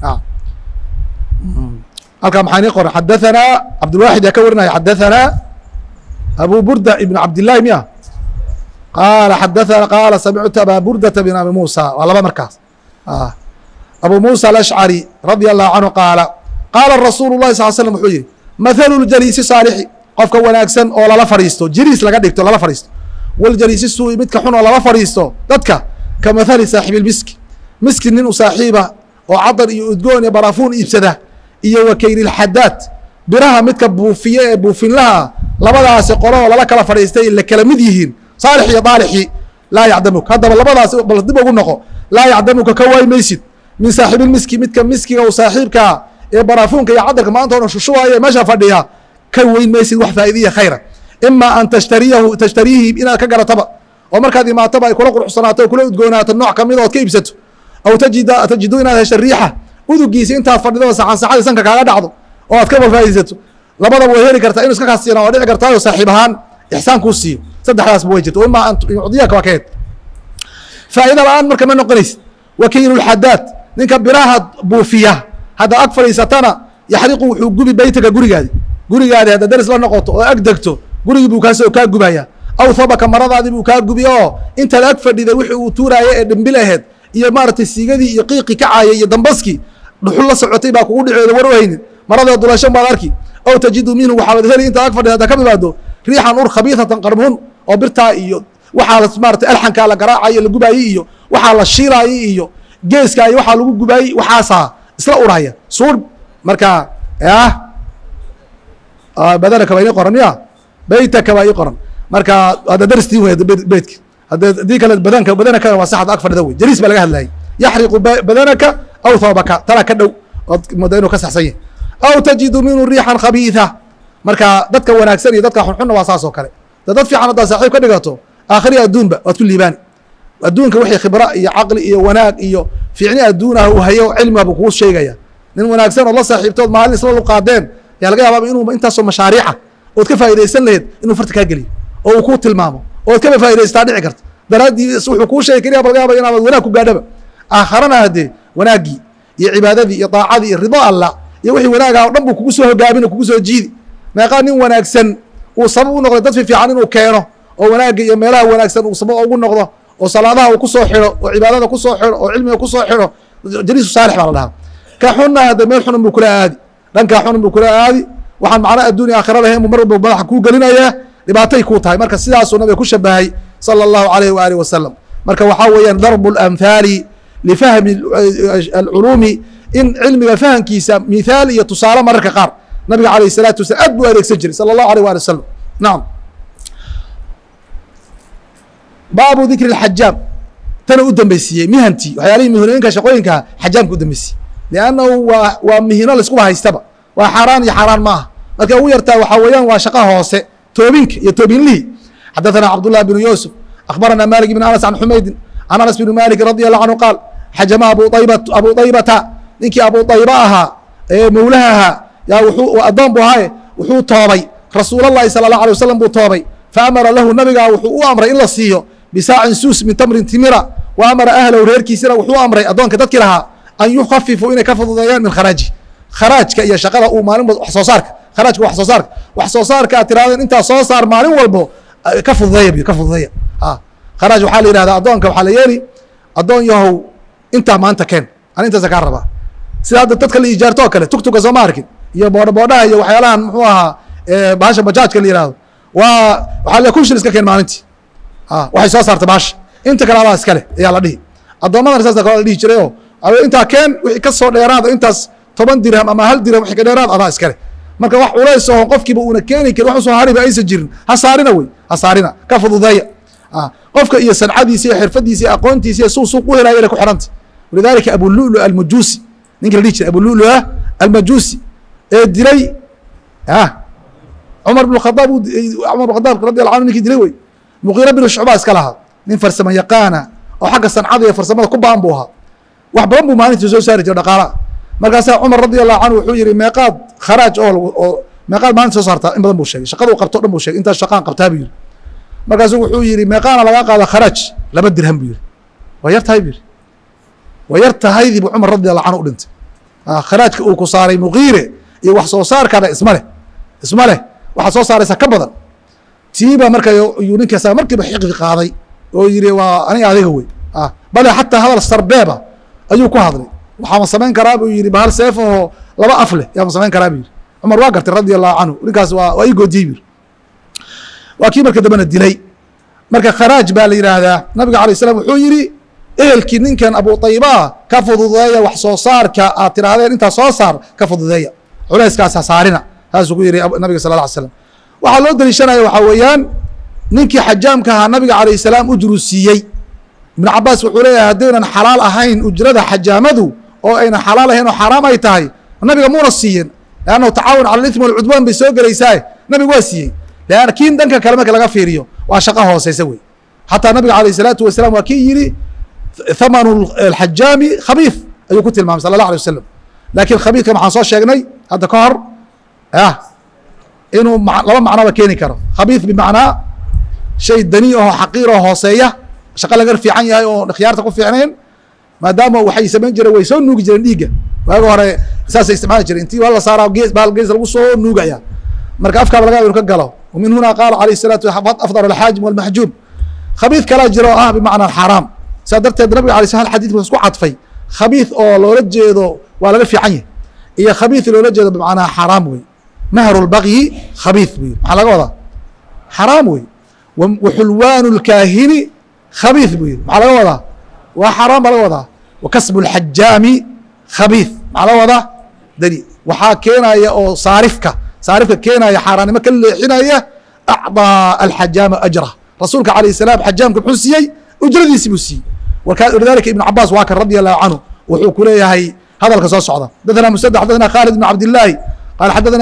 halkaa maxaa nii qoran xadaثanaa cabdulwaxid yaa ka warinaya xadaثanaa abu burda ibn cabdillahi miya qaala xadaثana qaala samictu abaa burdata bn abi musa waa laba markaas abu musa alashcari radia allahu canhu qaala qaala rasuulu lahi sal slam wuxuu yihi mathalu ljaliisi saalixi qofka wanaagsan oo lala fadhiisto jiriis laga dhigto lala fadhiisto waljaliisi suui midka xun oo lala fadhiisto dadka ka mathali saaxibi lmiski miski nin u saaxiiba oo cadar iyo udgoon iyo barafuun iibsada iyo wakayrilxadaad biraha midka buufiye ee buufinlaha labadaasi qolo oo lala kala fadhiistay la kala mid yihiin saalix iyo daalixi laa yacdamuk haddaba labadaasi bal dib ugu noqo laa yacdamuka ka waay maysid min saaxibilmiski midka miskiga u saaxiibkaa ee barafuunka iyo cadarka maanta o dhan shushuwaaya ee meesha fadhiya ka weyn maysid wax faa'idiya khayra ima an tashtariihi inaad ka garataba oo markaad imaataba ay kula quruxsanaato o kula udgoonaato nooc kamida ood ka iibsato aw tajidu inaad hesha riixa udugiisa intaad fadhido saxansaxadii sanka kaaga dhacdo oo aad kaba faa'iidaysato labadaba way heli kartaa inu iska kaasiyana waa dhici kartaayo saaxiib ahaan ixsaan kuu siiyo saddexdaasba way jirta ima an yucdiyaka waa kaheed faa'ida la-aan marka ma noqonaysid wakiilulxadaad ninka biraha buufiya haddaad ag fadhiisatana yaxriqu wuxuu gubi beytaka gurigaadi haddaad daris la noqoto oo ag degto gurigii buu kaa gubaya aw habaka maradaadii buu kaa gubi oo intaad ag fadhiday wixii uu tuuraaya ee dhimbil aheed iyo maaragtay siigadii iyo qiiqi kacaaya iyo dambaskii dhuxul la socotay baa kugu dhiceeda war u haynin maradoo dulashan baad arki aw tajidu minhu waxaad heli intaad ag fadhida haddaa ka bimaado riixan ur khabiisatan qarmuun oo birtaa iyo waxaa maratay alxankaa la garaacayo la gubaayey iyo waxaa la shiilaayey iyo geeskaa iyo waxaa lagu gubaayey waxaasaa isla urhaya suur markaa badanaka baa ii qoran ya beytaka baa ii qoran marka hadda daristii wey beytka haddii kale badanaka waa saxad ag fadhida wey jaliis baa laga hadlayay yaxriqu badanaka aw thawbaka tana ka dhow ood mooda inuu ka saxsan yahay aw tajidu minhu riixan khabiitha marka dadka wanaagsan iyo dadka xunxunna waa saas oo kale dad fiican haddaad saaxiib ka dhigato aakhiri adduunba waad ku liibaani adduunka wixii khibra iyo caqli iyo wanaag iyo fiicni adduunah uu hayo cilmiga buu kuu sheegaya nin wanaagsan ood la saaxiibtood maalin isla luqaadeen yaa laga yaabaa inuu intaasoo mashaariica ood ka faa'idaysan laheyd inuu farta kaa geliyo oo uu kuu tilmaamo ood kaba faa'idaystaa dhici karta daraaddiis wuxuu kuu sheegi kariya ba laga yaaba inaad wanaag ku gaadhaba aakharana haddee wanaaggii iyo cibaadadii iyo daacadii iyo rido alla iyo wixii wanaaga o dhan buu kugu soo hogaamini kugu soo jiidi meeqaa nin wanaagsan uu sabab u noqday dad fiican inuu keeno oo wanaagga iyo meelaha wanaagsan uu sabab ugu noqdo oo salaadaha uu kusoo xidho oo cibaadada kusoo xidho oo cilmiga kusoo xidho jaliisu saalix baa la dhahaa ka xunna hadda meel xunun buu kula aadi dhankaa xunun buu kula aadi waxaan macna adduunya aakhira lahayn buu mar walba madaxa kuu gelinayaa dhibaatay kuu tahay marka sidaasuu nabiga ku shabahay salى الlahu عalayh waalihi wasalam marka waxaa weeyaan darbu اlamhaali lifahmi alculuumi in cilmiga fahamkiisa mithaal iyo tusaale mararka qaar nabiga alayh الsalaatu wasalam aad buu adeegsan jiray salى الlahu alيh wali wasalam nacam baabu dikri اxajaam tana u dambeysiiyey mihantii waxyaalihii mihnooyinka shaqooyinkaa xajaamka u dambeysiyey liannahu waa mihino laiskuba haystaba waa xaaraan iyo xaaraan maaha marka ugu yartaa waxaa weeyaan waa shaqa hoose toobinka iyo toobinlihii. xadaثana cabdالlah بن yuusuf akhbarana malik بn anas can xumaydin can anas bn malik radي الlahu canhu qaal xajama abu طaybata ninkii abu طayba ahaa ee mawlaha ahaa yaa wuxuu addoon bu ahaaye wuxuu toobay rasuul الlahi salى الlaه alيه wasalam buu toobay faamara lahu nabigaa wuxuu u amray in la siiyo bisaacin suus min tamrin timira wa amara ahlahu reerkiisina wuxuu amray addoonka dadkii lahaa an yukhafifuu inay ka fududeeyaan min kharaaji kharaajka iyo shaqada uu maalin wax soo saarka kharaajka wax soo saarka aad tirahdeen intaa soo saar maalin walbo ka fududeeya ka fududeeya kharaaj waxaa la yidhahdaa addoonka waxaa la yeeli addoon yahow intaa maanta keen an intaasa kaa rabaa sida hadda dadka la ijaarto oo kale tugtuga sooma arkin iyo boodhaboodhaha iyo waxyaalahan muxuu ahaa bahasha bajaajka la yihahdo waxaa le kun shil iska keen maalintii waxay soo saarta bahasha inta kale adaa iskale ayaa la dhihi addoommadana saasa kale la dhihi jiray oo intaa keen wixii ka soo dheeraada intaas 10 dirham ama 1 dirham wixii ka dheeraad adaa iskale marka wax culays oo qofkiiba uuna keeni karin wax soo hariba aysan jirin ha saarina wey ha saarina ka fududeeya qofka iyo sancadiisa iyo xirfadiisa iyo aqoontiisa iyo suuq u helaya inay ku xiranta walidaalika abululu almajuusi ninka la dhihi jiray abululu almajuusi ee dilay cumar bn khadaab radi allahu anhu ninkii dilay wey muqiira bin shucba iska lahaa nin farsamo yaqaana oo xagga sancada iyo farsamada ku baan buu ahaa wax badan buu maalintii soo saari jiray dhaqaalaha markaasaa cumar radi allahu canhu wuxuu yihi meeqaad kharaaj oo meeqaad maalinta soo saartaa in badan buu sheegay shaqada uu qabto o dhan buu sheegay intaas shaqaan qabtaa buu yihi markaasuu wuxuu yihi meeqaana lagaa qaada kharaaj 2 dirham buu yihi waa yar tahay buu yihi waa yar tahaydii buu cumar radi allahu canhu u dhintay kharaajka uu ku saaray muqiire iyo wax soo saarkana isma leh waxaad soo saaraysaa ka badan tiiba marka yuu ninkaasa markiiba xiqdi qaaday oo yihi waa aniga adiga wey bale xataa hadal sarbeeba ayuu ku hadlay waxaama samayn karaa buu yihi bahal seef oo 2 af leh yaama samayn karaa buu yihi cumar waa gartay radi allahu canhu ninkaas waa ii goodiyey buu waa kii marka dambena dilay marka kharaaj baa la yidhaahdaa nabiga alayه الslam wuxuu yihi ehelkii ninkan abu طayba ka fududeeya wax soo saarka aad tirahdeen intaa soo saar ka fududeeya culayskaas ha saarina saasuu ku yihi nabiga sal ه alay slam waxaa loo daliishanaya waxaa weeyaan ninkii xajaamka ahaa nabiga alayه الsalaam ujru siiyey ibn cabaas wuxuu leeyahay haddaynan xalaal ahayn ujrada xajaamadu oo aynan xalaal ahayn oo xaaraam ay tahay nabiga muuna siiyen lannahu tacaawun cala اlithmi walcudwaan bay soo gelaysaaye nabiga waa siiyey laakiin dhanka kale marka laga fiiriyo waa shaqo hooseysa wey xataa nabiga alayه الsalaatu wasalaam waa kii yihi thamanu alxajaami khabiif ayuu ku tilmaamay sala اllah alيه wasalam laakiin khabiifka maxaan soo sheegnay hadda ka hor inuu 2 macnoba keeni karo khabiif bimacnaa shay dani aho xaqiir oo hooseeya shaqo laga fiican yahay oo khiyaarta ku fiicnayn maadaama waxay samayn jireen way soo nuugi jireen dhiigga waaga hore saasay isticmaali jireen intii waa la saaraa bahal gees lagu soo nuugaya marka afkaaba laga inu ka galo وmin huna qaala alayه الsalatu afdal alxaajim walmaxjuum khabiid kalaa jiro oo ah bimacnaa xaaraam saa darteed nabiga alay sl xadidka isku cadfay khabiid oo loola jeedo waa laga fiican yahay iyo khabiid loola jeedo bimacnaa xaaraam wey mahru lbaqyi khabiid bu yiri maxaa laga wadaa xaaraam wey waxulwaanu اlkaahini khabiid buu yiri maxaa laga wadaa waa xaaraam baa laga wadaa wakasbu اlxajaami khabiid maxaa laga wadaa dani waxaa keenaya oo saarifka keenaya xaaraannimo ka leexinaya acطىa alxajaama ajrah rasuulka alayه الsalaam xajaamka muxuu siiyey ujradiisi buu siiyey walidalika ibn cabaas waa kan radi allahu canhu wuxuu ku leeyahay hadalka soo socda xadaثna msd xadaثna khaalid bn cabdالlahi qala xadaثna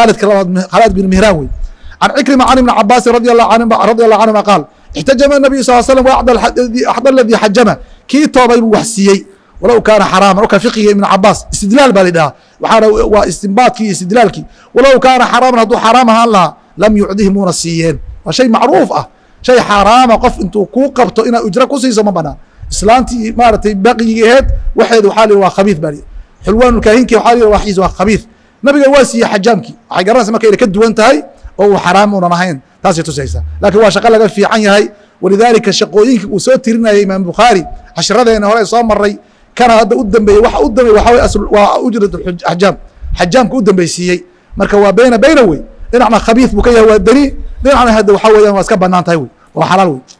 khaalid bn mihraan wey can cikrima can ibn cabaasin radi allahu canhuma qaal اxtajama الnabiyu sal slm axda ladii xajama kii toobay buu wax siiyey walow kaana xaraaman oka fiqiga ibn cabaas istidlaal baa la dhahaa waxaana waa istinbaadkii iyo istidlaalkii walow kaana xaraaman hadduu xaraam ahaan lahaa lam yucdihi muuna siiyeen waa shay macruuf ah shay xaaraama qof intuu kuu qabto inaad ujro ku siiso ma banaan islaantii maaratay baqiyigeed waxeed waxaa la waa khabiid baa xulwaanulkaahinki waxaa la waxiis waa khabiid nabiga waa siiyey xajaamkii waxay garanaysa marka inay ka duwan tahay oo uu xaraam unan ahayn taasay tusaysaa lakiin waa shaqo laga fiican yahay walidaalika shaqooyinka uu soo tirinayay imaam bukhaari cashiradeena hore soo maray kana hadda u dambeeyey waxa u dambeeyey waxa waa ujrat xajaam xajaamka u dambeysiiyey marka waa bayna wey dhinacna khabiid buu ka yahay waa dani dhinacna hadda waxaa weeyaan waa iska banaan tahay wey waa xalaal wey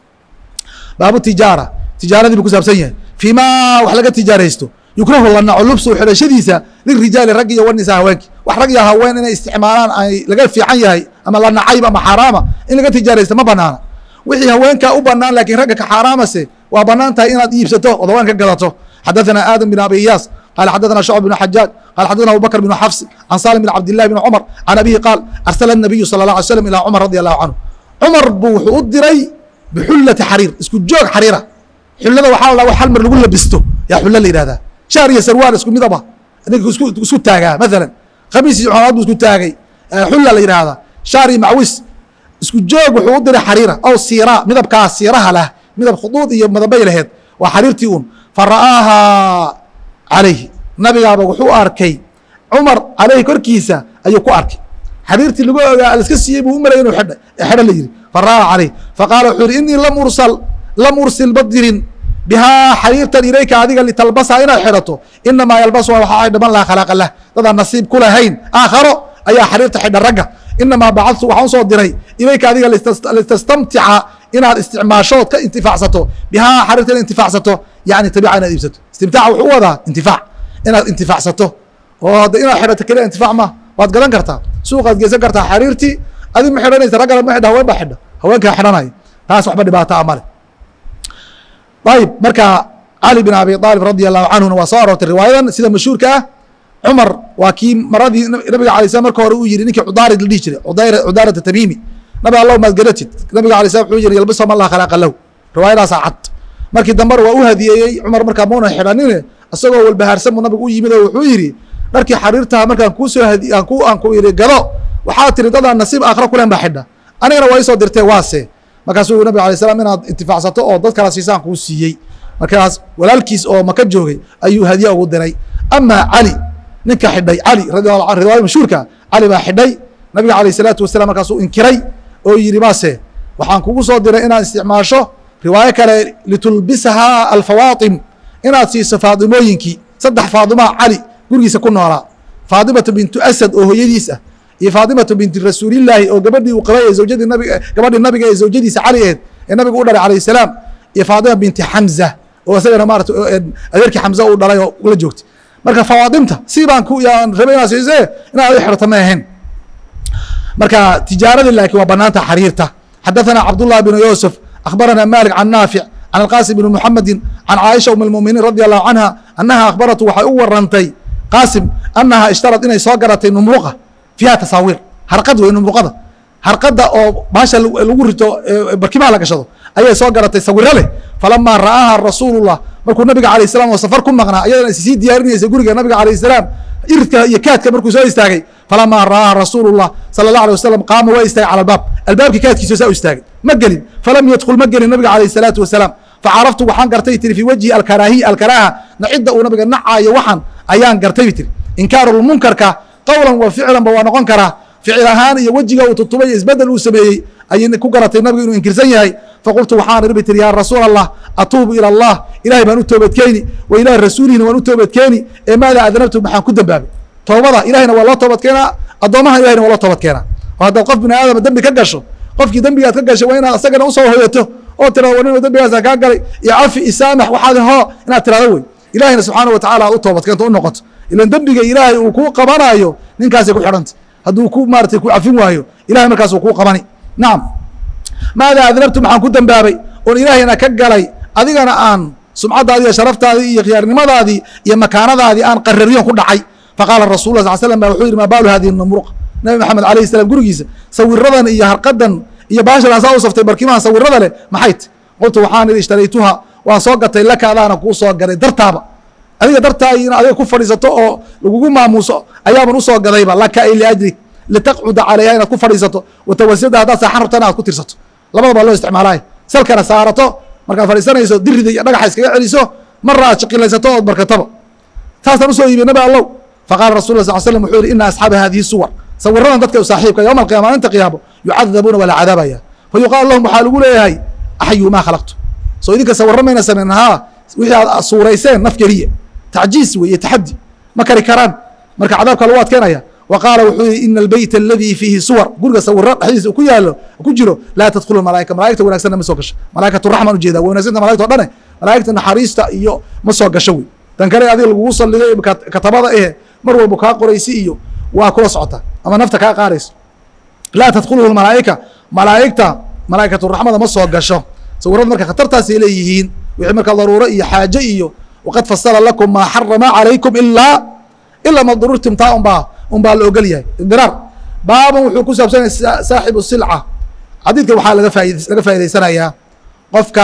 baabu tijaara tijaaradii buu ku saabsan yahay fii ma wax laga tijaaraysto yukrahu la naco lubsu xidhashadiisa lirijaali rag iyo wanisa haweenki wax rag iyo haween inay isticmaalaan ay laga fiican yahay ama la nacayb ama xaaraama in laga tijaaraysto ma banaana wixii haweenkaa u banaan laakiin ragga ka xaaraamase waa banaan tahay inaad iibsato ood haween ka gadato xadaثna aadam بn abi iyaas قال حدثنا شعب بن حجاج قال حدثنا أبو بكر بن حفص عن سالم بن عبد الله بن عمر عن أبيه قال أرسل النبي صلى الله عليه وسلم إلى عمر رضي الله عنه عمر buu wuxuu u diray bixullati xariir isku joog xariira xullada waxaa la hal mar lagu labisto yaa xulla la yiraahdaa shaar iyo sarwaal isku midaba adiga isku taagaa مثلا khamiis iyo cumad isku taagay xulla la yiraahdaa shaar iyo macwis isku joog wuxuu u diray xariira oo siira midabka siiraha leh midab khuduud iyo madabay lahayd waa xariirtii uun faraaha calayhi nabigaaba wuxuu arkay cumar calayhi korkiisa ayuu ku arkay xariirtii lagu ogaa la iska siiyey buu u malayay inuu xidho la yidhi faraaha calayh faqaala wuxuu yidhi innii lam ursil badirin bihaa xariirtan ilayka adiga litalbasaa inaad xidhato inamaa yalbasuha waxaa ay dhaman laha khalaaqa lah dadaan nasiib ku lahayn aakharo ayaa xariirta xidha ragga inamaa bacadtu waxaan usoo diray ilayka adiga litastamtica inaad isticmaashood ka intifaacsato bihaa xariirta inaad intifaacsato yani tabiica inaad iibsato istimtaaca wuxuu u wadaa intifaac inaad intifaacsato oo hadda inaad xidhato keliya intifaac ma waad gadan kartaa suuqaad geysan kartaa xariirtii adig ma xidhanaysa raggana ma xidha haween baa xidha haweenkaa xidhanaya taas waxba dhibaata a male ayib marka cali bin abi aalib radi allahu canhuna waa soo aroortay riwaayadan sida mashhuurka ah cumar waa kii maradii nabiga alay slam marka hore uu yihi ninkii cudaarid la dhihi jiray cudaarata tamimi nabi allow maad garatid nabiga alay slam wuxuu yihi yalbisha man laa khalaaqa lahu riwaayadaasaa cad markii dambena waa u hadiyeeyey cumar markaa mauna xidhanine isagoo walbahaarsan buu nabigu u yimid oo wuxuu yidhi dharkii xariirtaha markaan kuusoo aan ku yidhi gado waxaa tiri dadaan nasiib aakhira kulen baa xidha anigana waa isoo dirtee waase markaasuu nabiga alay slam inaad intifaacsato oo dad kala siisaan kuu siiyey markaas walaalkiis oo maka joogay ayuu hadiye ugu diray amaa cali ninka xidhay cali radiallahu anhu riwaaya mashhuurka cali baa xidhay nabiga alayh salaatu wasalam markaasuu inkiray oo yidhi maase waxaan kugu soo diray inaad isticmaasho riwaayo kale litulbisahaa alfawaatim inaad siiso faadimooyinkii saddex faadimaa cali gurigiisa ku noolaa faadimatu bintu asad oo hooyadiis ah iyo faadimatu binti rasuulillaahi oo gabadhii uu qabay ee zawjadii nabiga gabadhii nabiga ee zawjadiisa cali aheed ee nabiga u dhalay calayhi salaam iyo faadima binti xamza oo isagana maarata adeerkii xamza uu dhalay oo la joogtay marka fawaadimta si baan ku yaan rabay inaad siisee inaad u xirto ma ahayn marka tijaaradii laakiin waa banaanta xariirta xadathana cabdullah bin yuusuf akhbarana malik can naafic can alqasim bn muxamedi can caaisha um almuminiin radi allahu canha annaha akhbaratu waxay u warantay qaasim annaha ishtarad inay soo garatay numruqa fiiha tasaawiir harqad wey numruqada harqada oo baasha lagu rito barkimaha la gashado ayay soo garatay sawiro leh falamaa ra'aaha rasuulullah markuu nabiga alayh salam oo safar ku maqnaa ayadana sii diyaarinaysa guriga nabiga alayh salaam iridka iyo kaadka markuu soo istaagay falamaa ra'aaha rasuulullah sala allah alay wasalam qaama waa istaagay cala albaab albaabkii kaadkiisa saa u istaagay ma gelin falam yadkhul ma gelin nabiga alayh salaatu wasalaam facaraftu waxaan gartay tiri fii wajhi alkaraaha nacidda uu nabiga nacaayo waxaan ayaan gartay tiri inkaaru lmunkarka qawlan wa ficlanba waa noqon karaa ficil ahaan iyo wejiga uu tutubay iyo isbedel uu sameeyey ayay ku garatay nabigu inuu inkirsan yahay faqultu waxaan iri tiri yaa rasuul allah atuubu ila allah ilahay baan u toobadkeeni wa ilahi rasuulihina waan u toobadkeeni ee maada adnabtu maxaan ku dambaabay toobada ilahina waa loo toobad keenaa addoomaha ilahina waa loo toobad keenaa oo haddaad qof bini aadama dembi ka gasho qofkii dembigaad ka gashay waa inaad isagana usoo hoyato oo tirado war nin dembigaasa kaa galay iyo cafi isaamax waxaad hoo inaad tirahdo wey ilahina subxaana watacala aad u toobad keento u noqoto ilan dembiga ilaahay uu kuu qabanayo ninkaasay ku xidhanta hadduu ku maaratay ku cafin waayo ilahay markaas uu kuu qabani nacam maada adnabtu maxaan ku dambaabay oon ilaahayna ka galay adigana aan sumcaddaadii iyo sharaftaadii iyo khiyaarnimadaadii iyo makaanadaadii aan qarariyon ku dhacay faqaala rasul la sal slam ba wuxuu yidhi maa baalu hadihi numruqa nabi maxamed alayhi salam gurigiisa sawiradan iyo harqadan iyo baashan saa u saftay barkimaha sawirada leh maxay t qultu waxaan idhi ishtaraytuha waan soo gatay laka adaana kuu soo gaday dartaaba adiga dartaa in adiga ku fadhiisato oo lagugu maamuuso ayaaban usoo gadayba laka ay liajlik litaqcuda calayha inaad ku fadhiisato watawasada haddaad saaxan rabtana aad ku tirsato labada baa loo isticmaalaya salkana saarato markaad fadhiisanayso dirida iyo dhagaxa iskaga celiso marra aad shaqilaysato ood barkataba taasaan usoo iibiyey nabi allow faqala rasul la sal slam wuxuu yihi ina asxaaba hadihi suwar sawiradan dadka u saaxiibka yowma alqiyama maalinta qiyaamo yucadabuuna waa la cadaabaya fa yuqaal lahum waxaa lagu leeyahay axyuu maa khalaqtu soo idinka sawirro mayna samayn haa wixii aad suurayseen naf keliya tacjiis wey iyo taxadi ma kari karaan marka cadaabka lagu adkeenaya wa qaala wuxuu yihi ina albeyt aladii fiihi suwar guriga sawiro dhexdiisa ku yaalo ku jiro laa tadkhulu malaa'ika malaa'igta wanaagsanna ma soo gasho malaa'ikatu raxmaan ujeeda way wanagsanta malaigta o dhane malaa'igta naxariista iyo ma soo gasho wey tan kale adiga lagugu salliday katabada ehe mar walba kaa qoraysi iyo waa kula socota ama nafta kaa qaadayso laa tadkhuluhu malaa'ika malaa'igta malaa'ikatu raxmada ma soo gasho sawirada marka khatartaasay leeyihiin wixii marka daruuro iyo xaaje iyo waqad fasala lakum maa xarama calaykum ilaa ma dururtum taa unbaa la ogol yahay idiraar. baaban wuxuu ku saabsan yahay saaxibu silca. xadiidkan waxaa laga faa'idaysanayaa qofka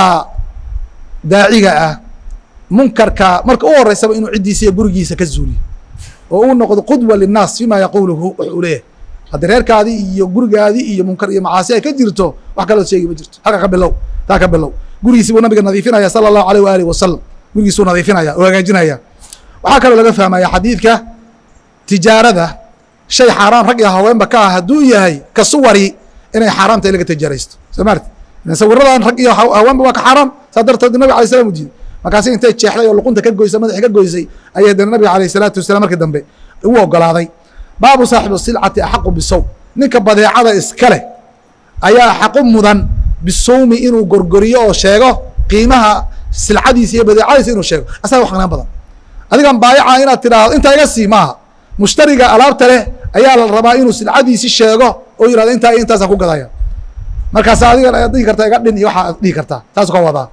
daaciga ah munkarka marka u horeysaba inuu ciddiisa iyo gurigiisa ka zuuliyo oo uu noqdo qudwa linnaas fima yaquuluhu wuxuu leeyahay. haddii reerkaadii iyo gurigaadii iyo munkar iyo macaasi ay ka jirto wax kaloo sheegi ma jirto. halka ka bilow, taa ka bilow. gurigiisi buu nabiga nadiifinaya sala allahu alayh waalihi wasalam. gurigiisuu nadiifinaya oo hagaajinaya. waxaa kaloo laga fahmaya xadiidka tijaarada shay xaaraan rag iyo haweenba ka ah hadduu yahay ka suwari inay xaaraamta in laga tijaaraysto. soo maarti sawiradan rag iyo haweenba waa ka xaaraam. saa darteed nabiga alay salam u diiday. markaasi intay jeexday oo luqunta ka goysay madaxi ka goysay ayay haddana nabiga alayh salaatu wasalaam markii dambe u ogolaaday. baabu saaxibu silcati axaqu bisawm. ninka badeecada iska leh ayaa axaqu mudan bisawmi inuu gorgoriyo oo sheego qiimaha silcadiisa iyo badeecadiisa inuu sheego. asaga wax qanaan badan. adigan baayaca inaad tidhaahdo intaa iga sii maaha. mushtariga alaabta leh ayaa la rabaa inuu silcadiisi sheego oo yihahdo intaa iyo intaasaan ku gadaya. markaas adigan ayaad dhihi kartaa iga dhin iyo waxaa dhihi kartaa. taas ka wadaa.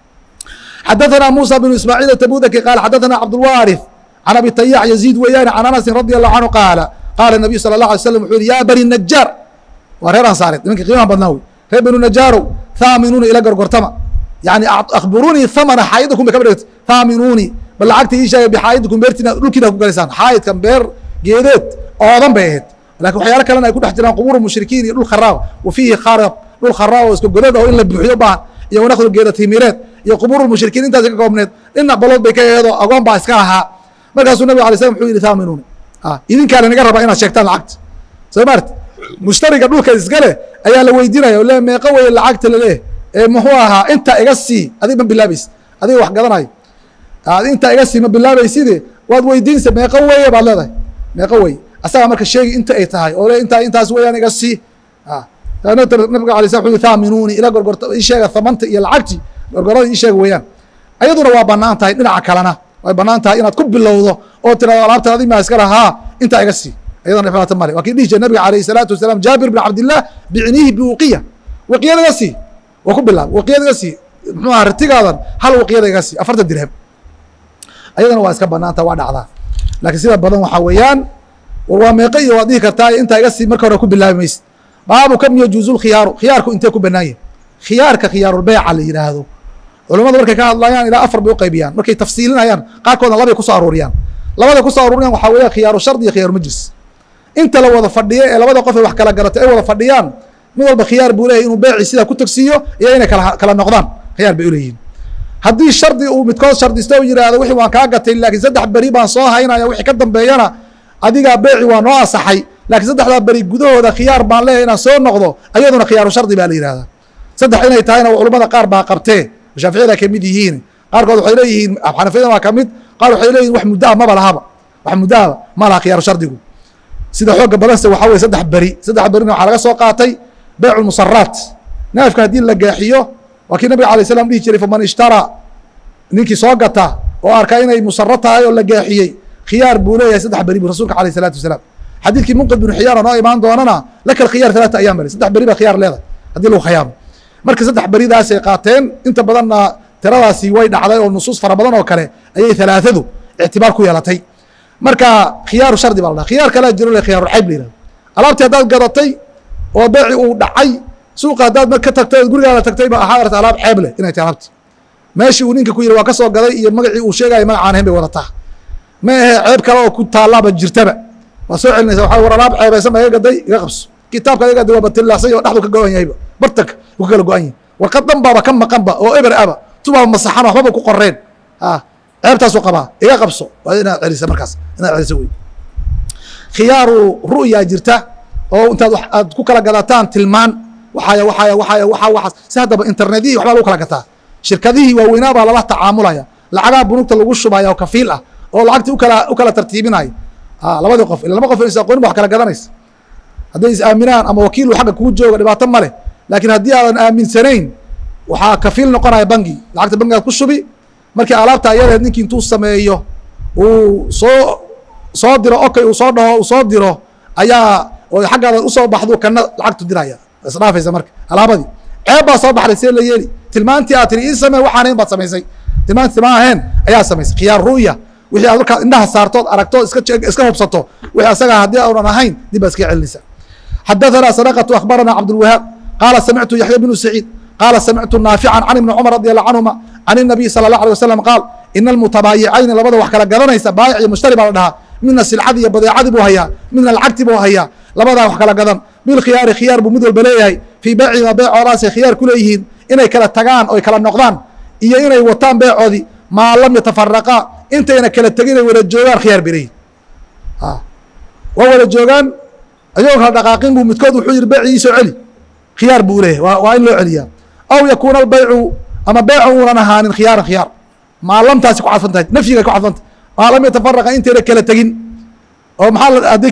xadaثna muسى بن ismاعيل التbudki qال xadaثna cabdالوارث عن abi طyاح يزيد weeyaan عن أنس رضي الله عنه qاaل qاla النبي صلى الله عليه وسلم وxuu yihi ya bني النجاar waa reer ansaareed nimanki qiimaha badnaa wey. reer bنو نجaarow thaminuuni ila gorgortama yani akhbiruunii thamna xaa'idakum bay kaba dhigta thaminuuni bal lacagta ii sheegay bxaa'idikum beertiina dhulkiina ku galaysaan. xaa'idkan beer geedeed oodan bay ahayd lakin waxyaalo kalena ay ku dhex jiraan qubuur mushrikiin iyo dhul kharaab wa fiihi kharab dhul kharaab oo iska godad oo in la buuxiyo baahan iyo wanakdu geeda timireed iyo qubuur mushrikiin intaas ka koobneed. dhinac balood bay ka eedo agoon baa iska lahaa. markaasuu nabig alay slam wuxuu yihi thaminuuni idinkaana naga rabaa inaad sheegtaan lacagta. soo maarti mushtariga dhulka iska leh ayaa la weydiinaya le meeqa weye lacagta laleh ee muxuu ahaa intaa iga sii adig ma bilaabaysid adiga wax gadanayo intaa iga sii ma bilaabayside waad weydiinaysa meeqa weye baad leedahay meeqa weye asagaa marka sheegi inta ay tahay oo le intaas weeyaan iga sii. nabiga alay slam wuxuu thaminuuni ila gorgorta ii sheega thamanta iyo lacagtii gorgorada ii sheega weeyaan. ayaduna waa banaan tahay dhinaca kalena way banaan tahay inaad ku bilowdo oo tirado alaabta adig maa iska lahaa intaa iga sii. ayadana dhibaato male. waa kii dhihi jira nabiga alayh الsalaatu wasalaam jaabir bin cabdillah bicniihi biwuqiya waqiyada iga sii waa ku bilaab waqiyada iga sii muxuu aha ratigaadan hal waqiyada iga sii 40 dirham. ayadana waa iska banaan tahay waa dhacdaa. laakiin sida badan waxaa weeyaan war waa meeqa iyo waad dhihi kartaa intaa iga sii marka hore ku bilaabi maysid. baabu kam yajuuzu lkhiyaaru. khiyaarku intee ku banaan yahay. khiyaarka khiyaarulbeyca la yidhaahdo culamadu markay ka hadlayaan ilaa 4 bay u qaybiyaan. markay tafsiilinayaan qaarkoodna labay kusoo aruuriyaan. labada kusoo aruuriyaan waxaa weeya khiyaaru shardi iyo khiyaaru majlis. inta la wada fadhiyo ee labada qof ee wax kala garatay ay wada fadhiyaan mid walba khiyaar buu leeyahy inuu beeci sidaa ku tagsiiyo iyo inay kala noqdaan khiyaar bay u leeyihiin. haddii shardi uu midkood shardisto u yidhaahdo wixii waan kaa gatay laakiin 3 beri baan soo haynaya wixii ka dambeeyana adigaa beeci waa noo asaxay laakiin 3daa beri gudahooda khiyaar baan leeyahay inaan soo noqdo ayaduna khiyaaru shardi baa la yidhahdaa. 3 inay tahayna culamada qaar baa qabtee shaaficiyada ka mid yihiin. qaarkood waxay leeyihiin xanafiyada waa ka mid qaar waxay leeyihin wax muddaa maba lahaba wax muddaaba ma laha khiyaaru shardigu. sida xooga badanse waxaa weye 3 beri. 3 berina waxaa laga soo qaatay beycu musaraat. neefka haddii la gaaxiyo waa kii nabiga alay slam dhihi jiray faman ishtara ninkii soo gata oo arkaa inay musaro tahay oo la gaaxiyey khiyaar buu leeyahay 3 beri bu rasulka alayh الsalaatu wasalaam. xadiidkii munqid binu xiyaara noo imaan doonana laka khiyaar 3 ayaam beri 3 beri baa khiyaar leedahay haddii lagu khiyaamo. marka 3 beridaasay qaateen. inta badanna tiradaasi way dhacday oo nusuus fara badan oo kale ayay 3du ictibaar ku yeelatay. marka khiyaaru shardi baa la dhaha. khiyaar kalaa jiro le khiyaaru cayb la yihahdo. alaabtii haddaad gadatay oo beeci uu dhacay suuqa haddaad mar ka tagtay ood gurigaada tagtay ba ahaa arta alaab ceeb leh inay tahay alaabti. meeshii uu ninka ku yidhi waa ka soo gaday iyo magacii uu sheegaya magacaan ahayn bay wadataa. ma ahe ceeb kale oo ku taalaaba jirtaba waa soo celinaysa waxa war alaab ceebaysan baa iga gaday iga qabso. kitaabka iga gaday waa batilaacsan oo dhexdu ka go-an yahayba bartanka uu ka kala go-an yahay. warqad dhan baaba ka maqanba oo eber aba tubaaba masaxan waxbaba ku qoreen ceebtaasuu qabaa iga qabso waa inaad celisa markaas inaad celisa wey. khiyaaru ru'yaa jirta oo intaad aad ku kala gadataan tilmaan waxaas si haddaba internetihii waxbaa lagu kala gataa. shirkadihii waaweynaa baa lala tacaamulaya lacagaa bunugta lagu shubaya oo kafiil ah oo lacagtii u kala tartiibinaya. labadii qof ila 2 qof is aqoonin ba wax kala gadanaysa. hadday is aaminaan ama wakiil uu xagga kuu jooga dhibaato ma leh. laakiin haddii aadan aaminsanayn waxaa kafiil noqonaya bangi. lacagta bangigaad ku shubi markii alaabta ayadeed ninkii intuu sameeyo uu soo diro okay uu soo dhaho uu soo diro ayaa oo xaggaada usoo baxdu kana lacagtu diraya isdhaafaysa marka alaabadii ceeb baa soo baxday see la yeeli tilmaantii aad tiri ii samee waxaan ahayn baad samaysay tilmaantii tilmaan ahayn ayaa samaysay khiyaar ru'ya wixii aad markaad indhaha saartood aragto iska hubsato wixii asagaa haddii uunan ahayn dib baa iska celinaysa xadaثana sadaqatu akhbarana cabdulwahaab qaala samictu yaxya bnu saciid qaala samictu naafican can ibni cumar radi allahu canhuma can الnabiy salى اlه alيه wasalam qaal ina almutabaayicayn labada wax kala gadanaysa baayic iyo mushtari baa la dhahaa midna silcadii iyo badeecadii buu hayaa midna lacagtii buu hayaa labadaa wax kala gadan bilkhiyaari khiyaar buu mid walba leeyahay fii beecihima beecoolaasay khiyaar ku leeyihiin inay kala tagaan oy kala noqdaan iyo inay wataan beecoodii maa lam yatafaraqaa intayna kala tegin ay wada joogaan khiyaar bay leeyihin waa wada joogaan ayagoo kala dhaqaaqin buu midkood wuxuu yihi beecii soo celi khiyaar buu leeyahay waa in loo celiyaa aw yakuuna albaycu ama beecu uunan ahaanin khiyaaran khiyaar maalamtaasi ku cadfan tahay nafyiga ku cadfan tahay maa lam yatafaraqa intayna kala tegin oo maxaa hadday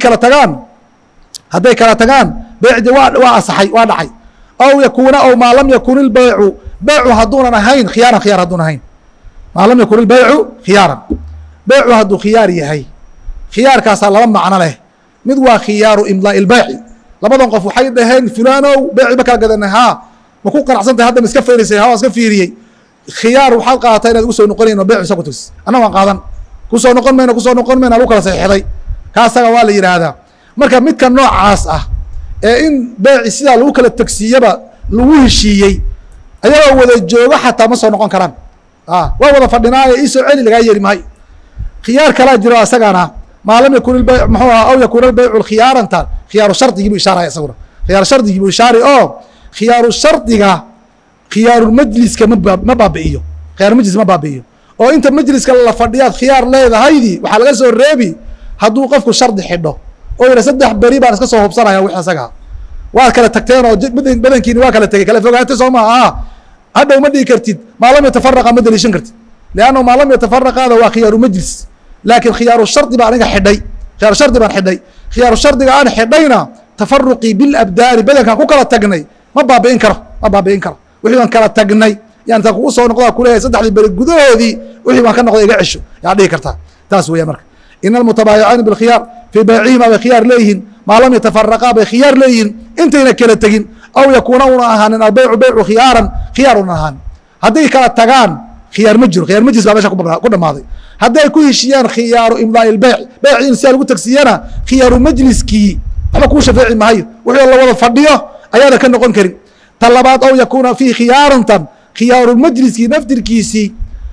kala tagaan beecdi waa asaxay waa dhacay aw yakuuna aw maa lam yakun ilbaycu beecu hadduunan ahayn khiyaaran khiyaar hadduun ahayn maa lam yakun ilbaycu khiyaaran beecu hadduu khiyaar yahay khiyaarkaasaa laba macno leh mid waa khiyaaru imlaa'i ilbayci labadan qof waxay dhaheen fulanow beeci ma kala gadanay haa ma ku qanacsan tahay hadda ma iska fiirisay haa waan iska fiiriyey khiyaar waxaad qaadataa inaad ugu soo noqonayn oo beecu isa ku tagsi anna waan qaadan kusoo noqon mayna lagu kala saxiixday kaasaga waa la yidhaahdaa marka midka noocaas ah ee in beeci sidaa lagu kala tegsiiyaba lagu heshiiyey ayagoo wada joogo xataa ma soo noqon karaan waa wada fadhinaayo iisoo celi lagaa yeeri maayo khiyaar kalaa jiro asagana maa lam yakun ilbayc muxuu aha aw yakuuna albaycu khiyaaranta khiyaaru shardigii buu ishaaraya isaguna khiyaaru shardigii buu ishaari oo khiyaaru shardiga khiyaarulmajliska ma baabi'iyo khiyaarulmajlis ma baabi'iyo oo inta majliska la fadhiyaad khiyaar leedahaydii waxaa laga soo reebi hadduu qofku shardi xidho oo yidha 3 beri baan iska soo hubsanaya wix asaga waad kala tagteen oo badankiini waa kala tegey kala fogaatay soo maaha hadhow ma dhihi kartid maa lam yatafaraqa ma daliishan kartid liannahu maa lam yatafaraqaada waa khiyaaru majlis laakiin khiyaaru shardi baa aniga xidhay khiyaaru shardi baan xidhay khiyaaru shardiga aan xidhayna tafaruqii bilabdaani badankaan ku kala tagnay ma baabi'in karo wixii baan kala tagnay yani taa kugu soo noqdaa kuleeyahay 3 beri gudahoodii wixii baan ka noqday iga cesho yaa dhihi kartaa taas weeya marka ina almutabaayicaani bilkhiyaar fii baycihima bay khiyaar leeyihiin maa lam yatafaraqaa bay khiyaar leeyihiin intayna kala tegin aw yakuuna una ahaanin albeycu beycu khiyaaran khiyaar una ahaanin hadday kala tagaan khiyaar ma jiro khiyar majlis baa meesha ku dhammaaday hadday ku heshiyaan khiyaaru imlaa'i ilbeyc beyci in sidaa lagu tagsiyana khiyaaru majliskii waxba kuu shafeeci maayo wixii la wada fadhiyo ayaana ka noqon karin ta labaad aw yakuuna fii khiyaarantan khiyaaru majliskii naftirkiisii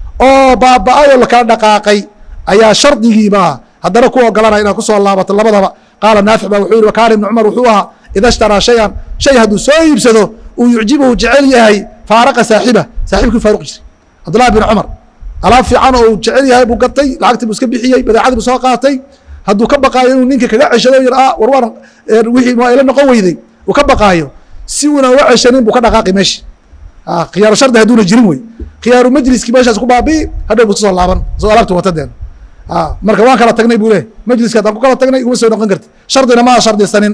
oo baaba'ay oo lakala dhaqaaqay ayaa shardigiiba haddana ku ogolanaya inaad kusoo laabato labadaba qaala naafic baa wuxuu yihi wakaana ibnu cumar wuxuu ahaa ida ishtaraa shayan shay hadduu soo iibsado uu yucjibuhu jecel yahay faaraqa saaxibkii faaruqi jiray cabdullahi bin cumar alaab fiican oo uu jecel yahay buu gatay lacagtii buu iska bixiyey badeecadii buu soo qaatay hadduu ka baqaayo inuu ninka kaga ceshado yir war waan wixii waa ila noqon weyday uu ka baqaayo si uuna uga ceshanin buu ka dhaqaaqi meesha khiyaaru shardi hadduuna jirin wey khiyaaru majliskii meeshaas ku baabi'i hadhow buu kusoo laaban soo alaabta watadeena marka waan kala tagnay buu leeyahy majliska haddaan ku kala tagnay uma soo noqon karti shardina maada shardisanin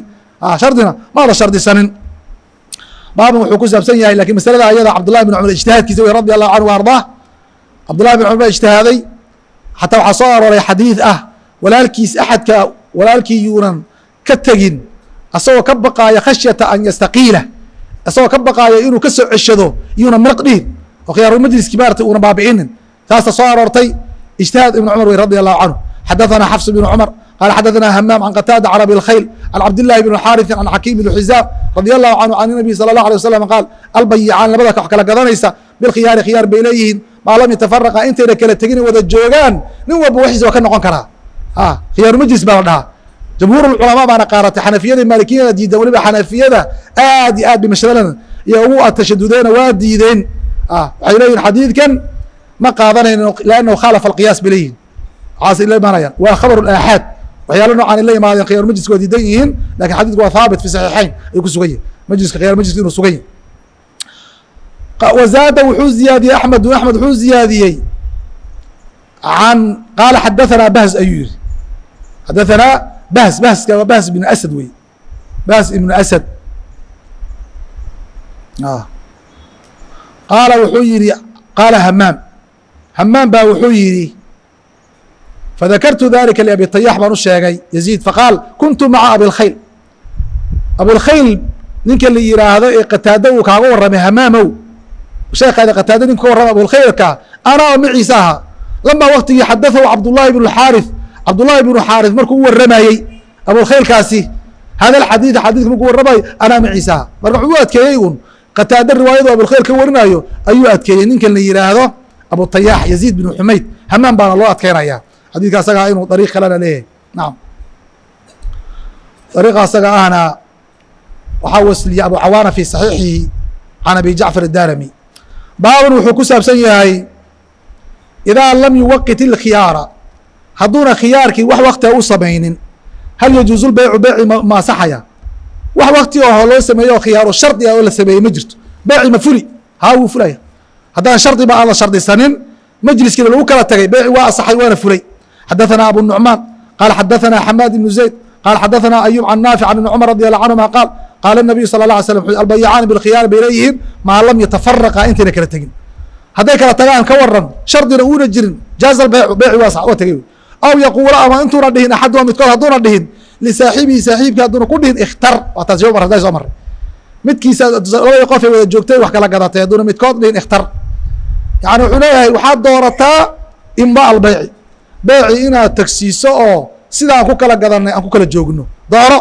shardina baaban wuxuu ku saabsan yahay lakin masalada ayada cabdullahi bin cumar ijtihaadkiisa wey radi allahu canhu wa ardaah cabdullahi bin cumar baa ijtihaaday xataa waxaa soo arooray xadiid ah walaalkiis axadka walaalkii yuunan ka tegin asagoo ka baqaaya khashyata an yastaqiila asagoo ka baqaayo inuu ka soo ceshado yuuna mirq dhihin oo khiyaaru majliskii maarata uuna baabi'inin taasta soo aroortay اجتهاد ابن عمر رضي الله عنه حدثنا حفص بن عمر قال حدثنا همام عن قتادة عن أبي الخيل عن عبد الله بن الحارث عن حكيم بن حزام رضي الله عنه عن النبي صلى الله عليه وسلم قال البيعان لبدك wax kala gadanaysa بالخيار khiyaar bay leeyihiin maa lam yatafaraqaa intayna kala tegin wada joogaan nin walba waxiisa waa ka noqon karaa khiyaaru majlis baa la dhahaa jamhuur ulculamaa baana qaaratay xanafiyada maalikiyada diidan weliba xanafiyada aad iyo aad bay masaladan iyo ugu tashadudeena waa diideen waxay leeyihin xadiidkan ma qaadanayno lannahu khaalafa alqiyaas bay leeyihin waxaas la imaanayaan waa khabaru aaxaad waxyaala noocaan la imaadeen khiyaaru majliska waa diidan yihiin lakin xadiidku waa haabit fi saxiixayn ayuu ku sugan yahay majliska khiyaaru majliska inuu sugan yahay wazaada wuxuu ziyaadiyey axmedu axmed wuxuu ziyaadiyey can qaala xadahanaa bahz ayuu yihi xadahanaa bahska waa bahs ibnu asad wey bahs ibnu asad qaala wuxuu yihi qaala hamaam baa wuxuu yihi fadakartu dalika liabi طayax baan u sheegay yaziid faqaal kuntu maca abilkhayl ninka la yiraahdo ee qataada uu kaaga warramay hamaamow sheekhaada qataada ninka ka warramay abulkhayrka anaa maciisa aha lamaa waqtigii xadathahu cabdullahi ibnu xaarith cabdullahi ibnu xaarith markuu u warramayey abulkhayrkaasi hada alxadiid xadiidka markuu warramayo anaa maciisa aha marka wuxuu u adkeeyey un qataada riwaayadu abulkhayr ka warinayo ayuu adkeeyey ninkan la yiraahdo abutayaax yaziid binu xumayd hamaam baana loo adkeynaya xadiidka asagaa inuu dariiq kalena leeyahay nacam dariiqa asaga ahna waxaa wasliyey abu cawaana fi saxiixihi can abi jacfar الdarami baaban wuxuu ku saabsan yahay idaa lam yuwaqit ilkhiyaara hadduuna khiyaarkii wax waktiga u samaynin hal yajuuzu lbeycu beyci ma asaxaya wax wakti aho loo sameeyo oo khiyaaro shardi ah oo la sameeyey ma jirto beyci ma fuli haa wuu fulaya haddaan shardiba aan la shardisanin majliskiina lagu kala tagay beyci waa asaxay waana fulay xadaثana abu nucmaan qaala xadaثana xamaad ibnu zayd qaala xadaثana ayub can naafic can ibni cumar radi allahu canhuma qaal qaala الnabiyu salى الlaه alay slam albayacaani bilkhiyaari bay leeyihiin maa lam yatafaraqa intayna kala tegin hadday kala tagaan ka waran shardina uuna jirin jaaza beycu beyci waa tegey aw yaquula ama intuuna dhihin axaduma midkood hadduuna dhihin lisaaxibihi saaxiibkii hadduuna ku dhihin ikhtar waa taas yo mar hadday soo marray midkiisa labadii qof ay wada joogtay wax kala gadatay hadduuna midkood dhihin ikhtar yani wuxuu leeyahay waxaad doorataa imba albeyci beyci inaad tagsiiso oo sida aan ku kala gadanay aan ku kala joogno dooro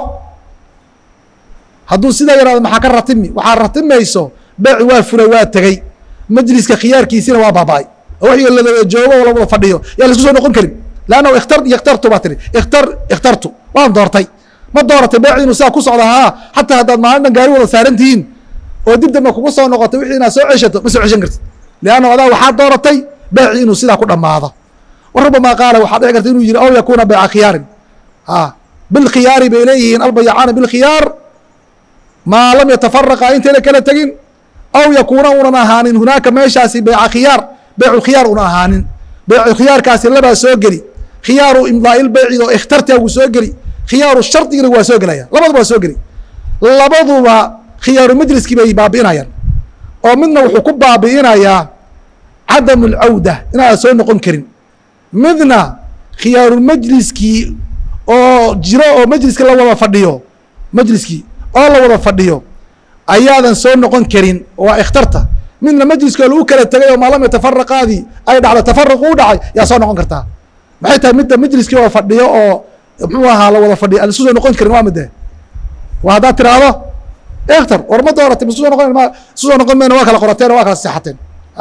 hadduu sidaa yaraado maxaa ka ratimi waxaa ratimayso beyci waa fulay waa tegey majliska khiyaarkiisina waa baaba-ay oo wixii ladaba joogo oo lawada fadhiyo yaa laisku soo noqon karin leanna ikhtartu baa tiri ikhtartu waan doortay ma dooratay beyci inuu sidaa ku socda haa xataa haddaad maalin dhan gaari wada saaran tihiin oo dib damba kugu soo noqotay wixii inaad soo ceshato ma soo ceshan kartid leanna adaa waxaa dooratay beyci inuu sidaa ku dhammaado wa rubamaa qaala waxaa dhici karta inuu yihi aw yakuuna beyca khiyaarin bilkhiyaari bay leeyihiin albayacaana bilkhiyaar maa lam yatafaraqa intayna kala tegin aw yakuuna unan ahaanin hunaaka meeshaasi beyca khiyaar beycu khiyaar una ahaanin beycu khiyaarkaasi labaa soo geli khiyaaru imdaa'il beyci oo ikhtartaa wuu soo geli khiyaaru shardigina waa soo gelaya labaduba waa soo geli labaduba khiyaaru majliskii bay baabi'inayaan oo midna wuxuu ku baabi'inayaa cadamu alcawda inaadan soo noqon karin midna khiyaaru majliskii oo jiro oo majliska la wada fadhiyo majliskii oo la wada fadhiyo ayaadan soo noqon karin waa ikhtarta midna majliskoo lagu kala tegay oo maalama tafaraqaadii ay dhacdo tafaruq u dhacay yaa soo noqon kartaa maxay tahay midda majliskii oo fadhiyo oo muxuu ahaa la wada fadhiyo aan isu soo noqon karin waa midde waa haddaad tiraahdo ikhtar war ma dooratay isu soo noqon mayna waa kala qorateen oo waa kala seexateen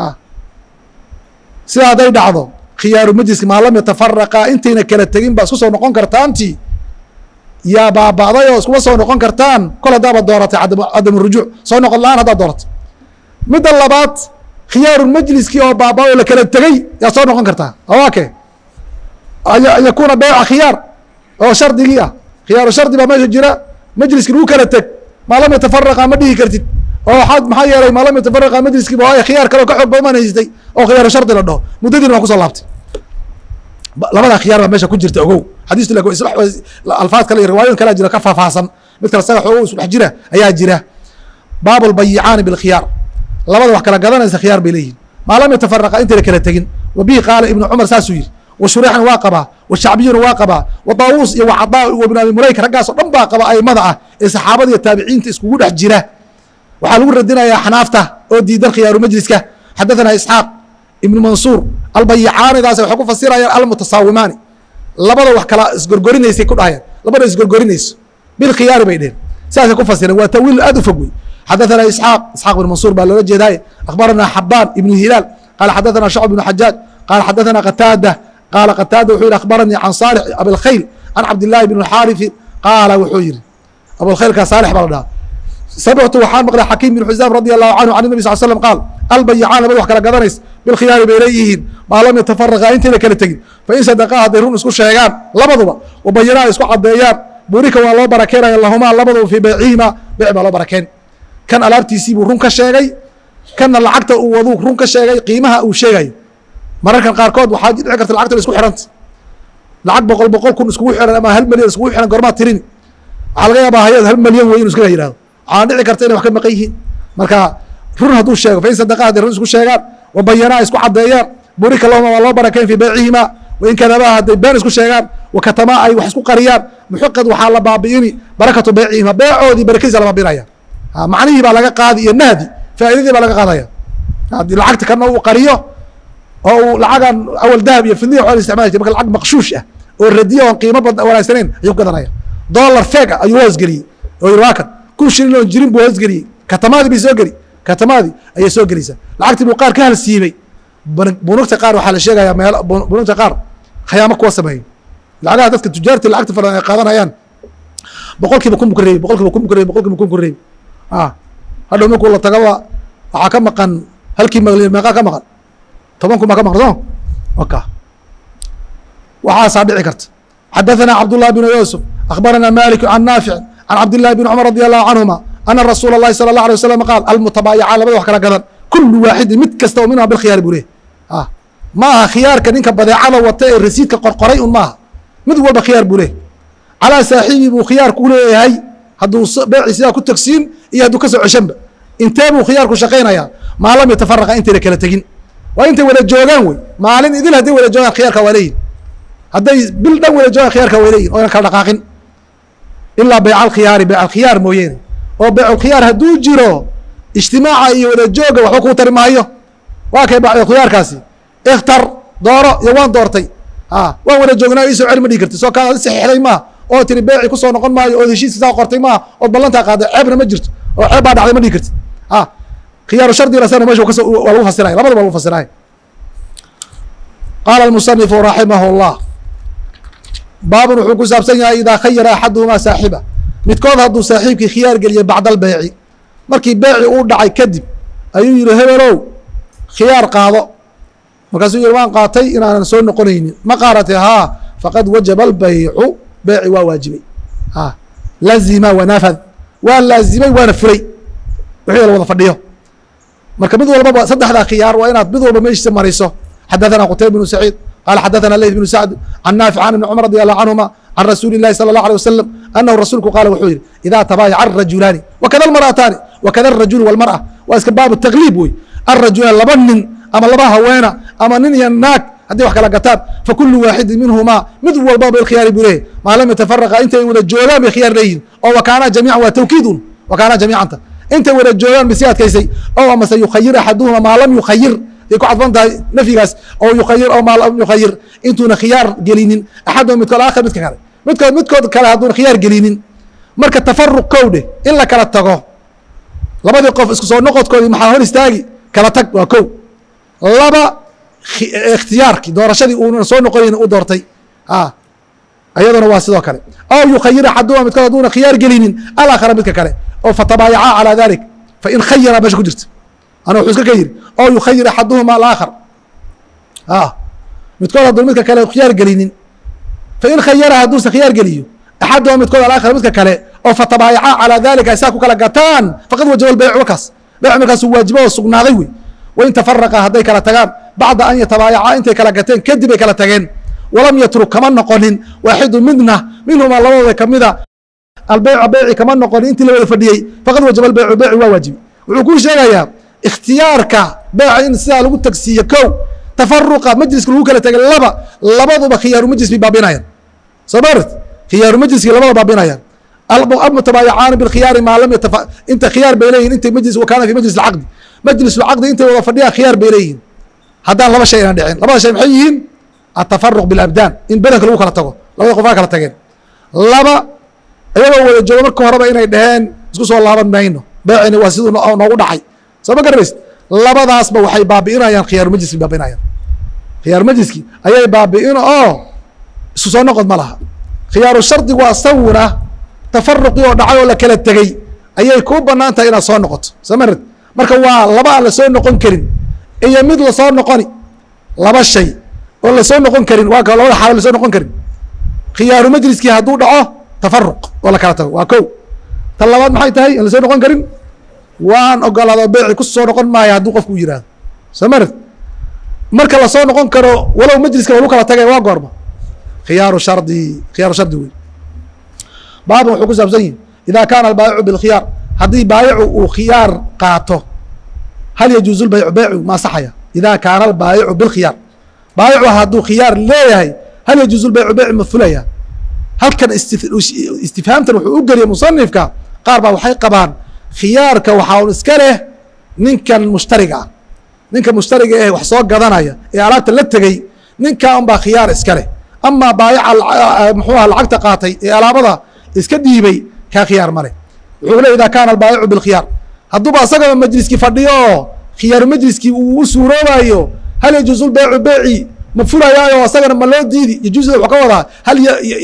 sidaa hadday dhacdo khiyaaru majliski maa lam yatafaraqa intayna kala tegin baa isku soo noqon kartaanti yaa baaba'day oo iskuma soo noqon kartaan kol haddaaba dooratay cadamu rujuuc soo noqon la-aan haddaad dooratay midda labaad khiyaaru majliskii oo baaba-ay oo la kala tegey yaa soo noqon kartaa awake an yakuuna beyca khiyaar oo shardigii ah khiyaaru shardi baa meesha jira majliski lagu kala teg maa lam yatafaraqa ma dhihi kartid oo maxaa yeelay maa lam yatafaraqa majliskii ba khiyaar kale oo ka xoog badan haystay oo khiyaaru shardi la dhaho muddadiina waa kusoo laabtay labadaa khiyaar baa meesha ku jirta ogow xadiistu alfaad kale iyo riwaayoyin kalea jira ka faahfaahsan mid kale saga xoogo isku dhex jira ayaa jira baabu lbayicaani bilkhiyaar labada wax kala gadanaysa khiyaar bay leeyihin maa lam yatafaraqa intayna kala tegin wa bihi qaala ibnu cumar saasuu yihi wa shureixna waa qabaa wa shacbiyuna waa qabaa wa daawuus iyo wa cadaa wa ibnu abi mulayka raggaas oo dhan baa qaba aimada ah ee saxaabada iyo taabiciinta iskugu dhex jira waxaa lagu radinayaa xanaafta oo diidan khiyaaru majliska xadathana isxaaq ibnu mansuur albayicaanidaas waxay ku fasirayaan almutasaawimaani labada wax kala isgorgorinaysay ku dhahayaan labada isgorgorinayso bilkhiyaari bay dheheen saasay ku fasireen waa tawiil aad u fog wey xadathana isxaaq ibn mansuur baa loola jeedaaye akhbarana xabaan ibnu hilaal qaala xadathana shacb ibnu xajaaj qaala xadathana qataada qaala qataada wuxuu yihi akhbaranii can saalix abilkhayl can cabdillahi ibn alxaarifi qaala wuxuu yihi abulkhaylka saalix baa la dhaha samictu waxaan maqlay xakiim bin xusaam radi allahu canhu can nabi sal slam qaal albayicaan labada wax kala gadanays bilkhiyaari bay leeyihiin maa lam yatafaraqa intayna kala tegin fain sadaqaa hadday run isku sheegaan labaduba wabayinaa isku caddeeyaan burika waa loo barakeynaya lahumaa labaduba fii beycihima beyc baa loo barakeen kan alaabtiisii buu run ka sheegay kanna lacagta uu waduu run ka sheegay qiimaha uu sheegayo mararkan qaarkood waxaa dhici karta lacagta isku xiranta lacag boqol kun iskugu xiran ama 1 milyan iskugu xiran gormaa tirini waxaa laga yaabaa hay-ad 1 milyan wey inu iskaga yihahdo waxaan dhici karta inay wax ka maqan yihiin marka run hadduu sheego fain sadaqa hadday run isku sheegaan wabayanaa isku caddeeyaan burika lahuma waa loo barakeyn fii beycihima wain kadabaa hadday been isku sheegaan wakatamaa ay wax isku qariyaan muxiqad waxaa la baabi'ini barakatu beycihima beecoodii barakadiisa la baabinaya macnihii baa laga qaadi iyo nahdi faa'iidadii baa laga qaadaya haddii lacagta kana uu qariyo oo uu lacagan awal dahab iyo fidliya waxaa la isticmaali jiray marka lacag maqshuush ah oo radiya oon qiimo wanaagsanayn ayuu ku gadanaya dollar feeg ah ayuu hoosgeliyey oo yiri waa kan kun shilin oo jirin buu hoosgeliyey katamaadii bay soo geli katamaadii ayay soo gelaysaa lacagtii buu qaar ka halsiibay bunugta qaar waxaa la sheegayaa meel bunugta qaar khayaamo kuwa sameeyey lacagaha dadka tujaarta lacagta fara ay qaadanayaan boqolkiiba kun buu ka reebi boqolkiiba kun buu ka reebi boqolkiiba kun ku reebi hadhow markuu la tagaba waxaa ka maqan halkii meeqaa ka maqan 10 kun baa ka maqan soo waka waxaasaa dhici karta xadaثana cabdالlah بن yuusuf akhbarana malik can naafic can cabdالlahi بn cmar radي الlahu canهuma ana rasuula الlahi salى الlaه عليه wasalam qaal almutabaayica labada wax kala gadan kulu waaxidin mid kasta oo minha bilkhiyaari buu leh ma aha khiyaarka ninka badeecada wata ee rasiidka qorqoray un maaha mid walba khiyaar buu leh calىa saaxiibi buu khiyaar ku leeyahay hadduu beeci sidaa ku tagsiin iyo hadduu ka soo ceshanba intee buu khiyaarku shaqaynayaa maa lam yatafaraqa intayna kala tegin waa intay wada joogaan wey maalin idil hadday wada joogaan khiyaarka waa leeyihin hadday bil dhan wada joogaan khiyaarka waa leeyihin oynan kala dhaqaaqin ilaa bayc alkhiyaari bayc alkhiyaar mooyeene oo bayc alkhiyaar hadduu jiro ijtimaaca iyo wada jooga waxba kuu tari maayo waa kay bayc alkhiyaarkaasi ikhtar dooro iyo waan doortay waan wada joognaa iisoo celi ma dhigi karti soo kaa adi saxiixday maaha oo tiri beeci kusoo noqon maayo oo heshiiska saa qortay maaha ood ballantaa qaaday ceebna ma jirto oo ceeb baa dhacday ma dhigi kartid khiyaaru shardigana sana mesha waa lagu fasiraya labadaba lagu fasiraya qaala almusanifu raximah llah baabun wuxuu ku saabsan yahay idaa khayara axaduhumaa saaxiba midkood hadduu saaxiibkii khiyaar geliya bacda albeyci markii beeci uu dhacay kadib ayuu yihi hebelow khiyaar qaado markaasuu yihi waan qaatay inaanan soo noqonaynin ma qaaratay haa faqad wajaba albaycu beeci waa waajibay lazima wanafad waa laazimay waana fulay wixii la wada fadhiyo marka mid walbaba saddexdaa khiyaar waa inaad mid walba meeshiisa mariso xadaثana qutayba bnu saciid qala xadaثana leyth bnu sacd can naafic can ibni cumar radi allahu canhuma can rasuuli الlahi salى الlaه alيه wasalam anahu rasuulku qaala wuxuu yihi idaa tabaayaca الrajulaani wakada almar'ataani wakada الrajulu wاlmarأة waa iska baabu tagliib wey الrajulaan laba nin ama laba haweena ama nin iyo naag hadday wax kala gataan fakulu waaxidin minhumaa mid walba bilkhiyaari buu leeyahy maa lam yatafaraqa intay wada joogaan bay khiyaar leeyihin oo wakaana jamiican waa tawkiidun wakaana jamiicanta intay wada joogaan bay sii adkaysay oo amase yukhayir axaduhuma maa lam yukhayir ay ku cadfan tahay nafyigaas oo yukhayir oo maa lam yukhayir intuuna khiyaar gelinin axaduhum midkood aakhar midka kale midkood kale hadduuna khiyaar gelinin marka tafaruq kowdhe in la kala tago labadii qof isku soo noqodkoodii maxaa hor istaagi kala tag waa kow laba ikhtiyaarkii doorashadii uuna soo noqonayn u doortay ayaduna waa sidoo kale aw yukhayir axaduhuma midkood hadduuna khiyaar gelinin alaakhara midka kale oo fatabaayaca calaa dalik fain khayara meesha ku jirta ana wuxuu iska ka yiri oo yukhayir axaduhuma alaakhar midkood hadduu midka kale khiyaar gelinin fain khayara hadduusa khiyaar geliyo axaduhuma midkood alaakhar midka kale oo fatabaayaca calaa dalika ay saa ku kala gataan faqad wajaba albaycu wakaas bayc markaasuu waajibo oo sugnaaday wey wain tafaraqa hadday kala tagaan bacda an yatabaayaca intay kala gateen kadib ay kala tageen walam yatruk kama noqonin waaxidu midna minhumaa labadooda kamida albeyca beyci kama noqonin intii la wada fadhiyey faqad wajaba albaycu beyci waa waajibi wuxuu kuu sheegayaa ikhtiyaarka beyca in sidaa lagu tagsiiyo kow tafaruqa majliska lagu kala tegay labaduba khiyaaru majlis bay baabinayaan soo maart khiyaaru majliskii labada baabinayaan almutabaayacaani bilkhiyaari maa lam inta khiyaar bay leeyihin intay majlis wakaana fi majlis alcaqdi majlis alcaqdi intay wada fadhiyaan khiyaar bay leeyihin haddaan laba shay inaan dhicin labada shay maxay yihiin atafaruq bilabdaan in badanka lagu kala tago labada qofaa kala tageen laba iyagoo wada joogo marka horeba inay dhaheen isku soo laaban mayno beecina waa siduu noogu dhacay soo ma garanaysid labadaasba waxay baabi'inayaan khiyaaru majliski baabi'inayaan khiyaaru majliski ayay baabi'in oo isku soo noqod ma laha khiyaaru shardigu asaguna tafaruqii oo dhacay oo la kala tegey ayay kuu banaan tahay inaad soo noqoto soo marid marka waa laba aan lasoo noqon karin iyo mid lasoo noqoni laba shay oo lasoo noqon karin waa ka labada xaalo lasoo noqon karin khiyaaru majliskii hadduu dhaco tafaruq oo la kala tago waa kow tan labaad maxay tahay aan lasoo noqon karin waan ogolaado beeci ku soo noqon maayo hadduu qofku u yihahdo soo marid marka lasoo noqon karo walow majliska lagu kala tagay waa goorma khiyaaru shardi wey baabun wuxuu ku saabsan yihi idaa kaana albaayicu bilkhiyaar haddii baayicu uu khiyaar qaato hal yajuuzu lbaycu beycu ma asaxaya idaa kaana albaayicu bilkhiyaar baayicu hadduu khiyaar leeyahay hal yajuuzu lbaycu beycu ma fulaya halkan istifhaamtan wuxuu u geliyay musanifka qaar baa waxay qabaan khiyaarka waxaa un iska leh ninkan mushtariga ah, ninka mushtariga eh wax soo gadanaya ee alaabta la tegey ninkaa unbaa khiyaar iska leh. amaa baayaca muxuu aha lacagta qaatay ee alaabada iska dhiibay kaa khiyaar ma leh. wuxuu le idaa kaana albaayicu bilkhiyaar, hadduuba asagaba majliskii fadhiyo oo khiyaaru majliskii uu u suuroobayo, hal yajuuzu lbaycu beyci ma fulayaayo asagana ma loo diidi? yajuuzu wuxuu ka wadaa hal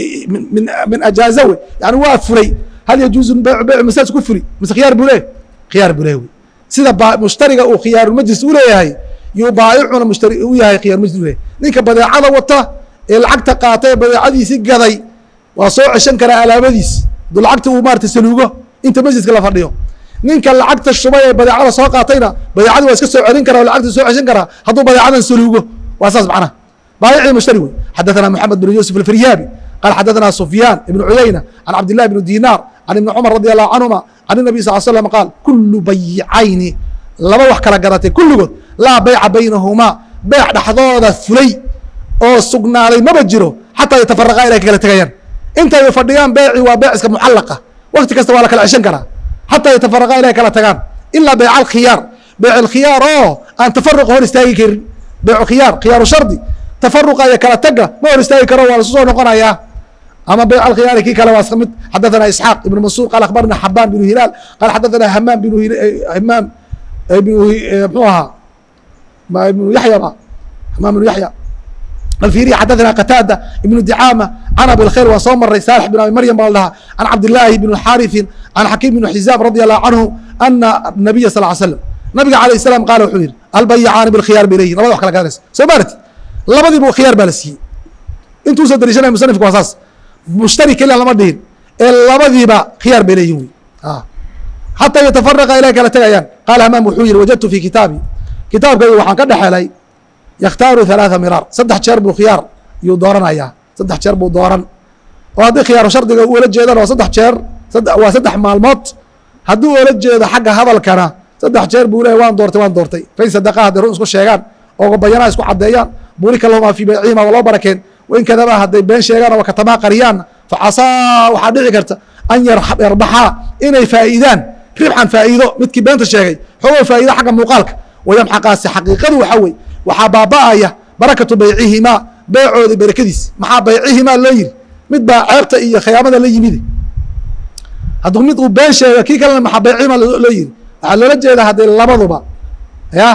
min ajaaza wey, yani waa fulay. hal yajuuzu baycu beyci masaas ku fuli mise khiyaar buu leeyahy? khiyaar buu leeyahy. sida mushtariga uu khiyaarulmajlis u leeyahay yuu baayicuna mushtari u yahay khiyaarumajlis u leeyahay. ninka badeecada wata ee lacagta qaatay ee badeecadiisi gaday waa soo ceshan karaa alaabadiis hadduu lacagta uu maarata saluugo inta majliska la fadhiyo. ninka lacagta shubay ee badeecada soo qaatayna badeecadii waa iska soo celin karaa o lacagta soo ceshan karaa hadduu badeecadan saluugo. waa saas macnaha baayici mushtari wey. xadaثana moxamed bn yuusuf alfiryaabi qal xadaثana sufyaan ibn cuyayna can cabd لlah bn dinaar can ibni cumar radi allahu canhuma can الnabi sal l slam qaal kulu bayicayni laba wax kala gadatay kulligood laa bayca baynahumaa beec dhexdooda fulay oo sugnaaday maba jiro xataa yatafaraqaa inay ka kala tegayaan. intay fadhiyaan beeci waa beec iska mucallaqa, wakti kasta waa la kala ceshan karaa xataa yatafaraqaa inay kala tagaan ilaa beyc alkhiyaar, beyc alkhiyaar oo aan tafaruqa hor istaagi karin. beycu khiyaar khiyaaru shardi, tafaruqa iyo kala taga ma hor istaagi karo, waa lasu soo noqonayaa. ama beyc alkhiyaari kii kale waa iska mid. xadaثana isxaaq ibn mansuur qaal akhbarna xabaan binu hilaal qaal xadaثana hamaam binu hamaam mxuu ahaa ibnu yaxya ba hamaam ibnu yaxya alfiriy xadaثana qataada ibnu dicaama can abi lkhayr waa soo maray saalix bin abi maryam baa la dhahaa can cabdillaahi bn xaariثin can xakiim bn xizaam radi allahu canhu ana nabiya sal ly slam nabiga alayh الsalaam qaala wuxuu yihi albayicaani bilkhiyaar bay leeyihin labada wax kala gadanaysa soo maarti labadiiba khiyaar baa la siiyey. intuu soo dariishanaya musanifka waa saas, mushtari keliya lama dhihin ee labadiiba khiyaar bay leeyihin wey xataa yatafaraqa ilay kala tegayaan. qaala hamaam wuxuu yihi wajadtu fi kitaabi kitaabkayga waxaan ka dhexelay yakhtaaru ثalaaثa miraar, saddex jeer buu khiyaar yuu dooranayaa, saddex jeer buu dooran. oo haddii khiyaaru shardiga ula jeedana waa saddex jeer, waa saddex maalmood. haddii ula jeedo xagga hadalkana saddex jeer buu leeyahy waan doortay waan doortay. fain sadaqa hadday run isku sheegaan oo bayanaa isku caddeeyaan burika lahumaa fii baycihima waa loo barakeen. wain kadaba hadday been sheegaan oo katamaa qariyaanna facasaa waxaa dhici karta an yarbaxaa inay faa'iidaan ribxan faa'iido midkii beenta sheegay xoogo faa'ido xagga muuqaalka. wayamxaqaasi xaqiiqadu waxaa wey waxaa baaba'aya barakatu baycihimaa beecoodi barakadiis. maxaa baycihimaa loo yiri? mid baa ceebta iyo khiyaamada la yimid. hadduu mid uu been sheega kii kalena maxaa baycihimaa loo yiri? waxaa loola jeedaa hadday labaduba ya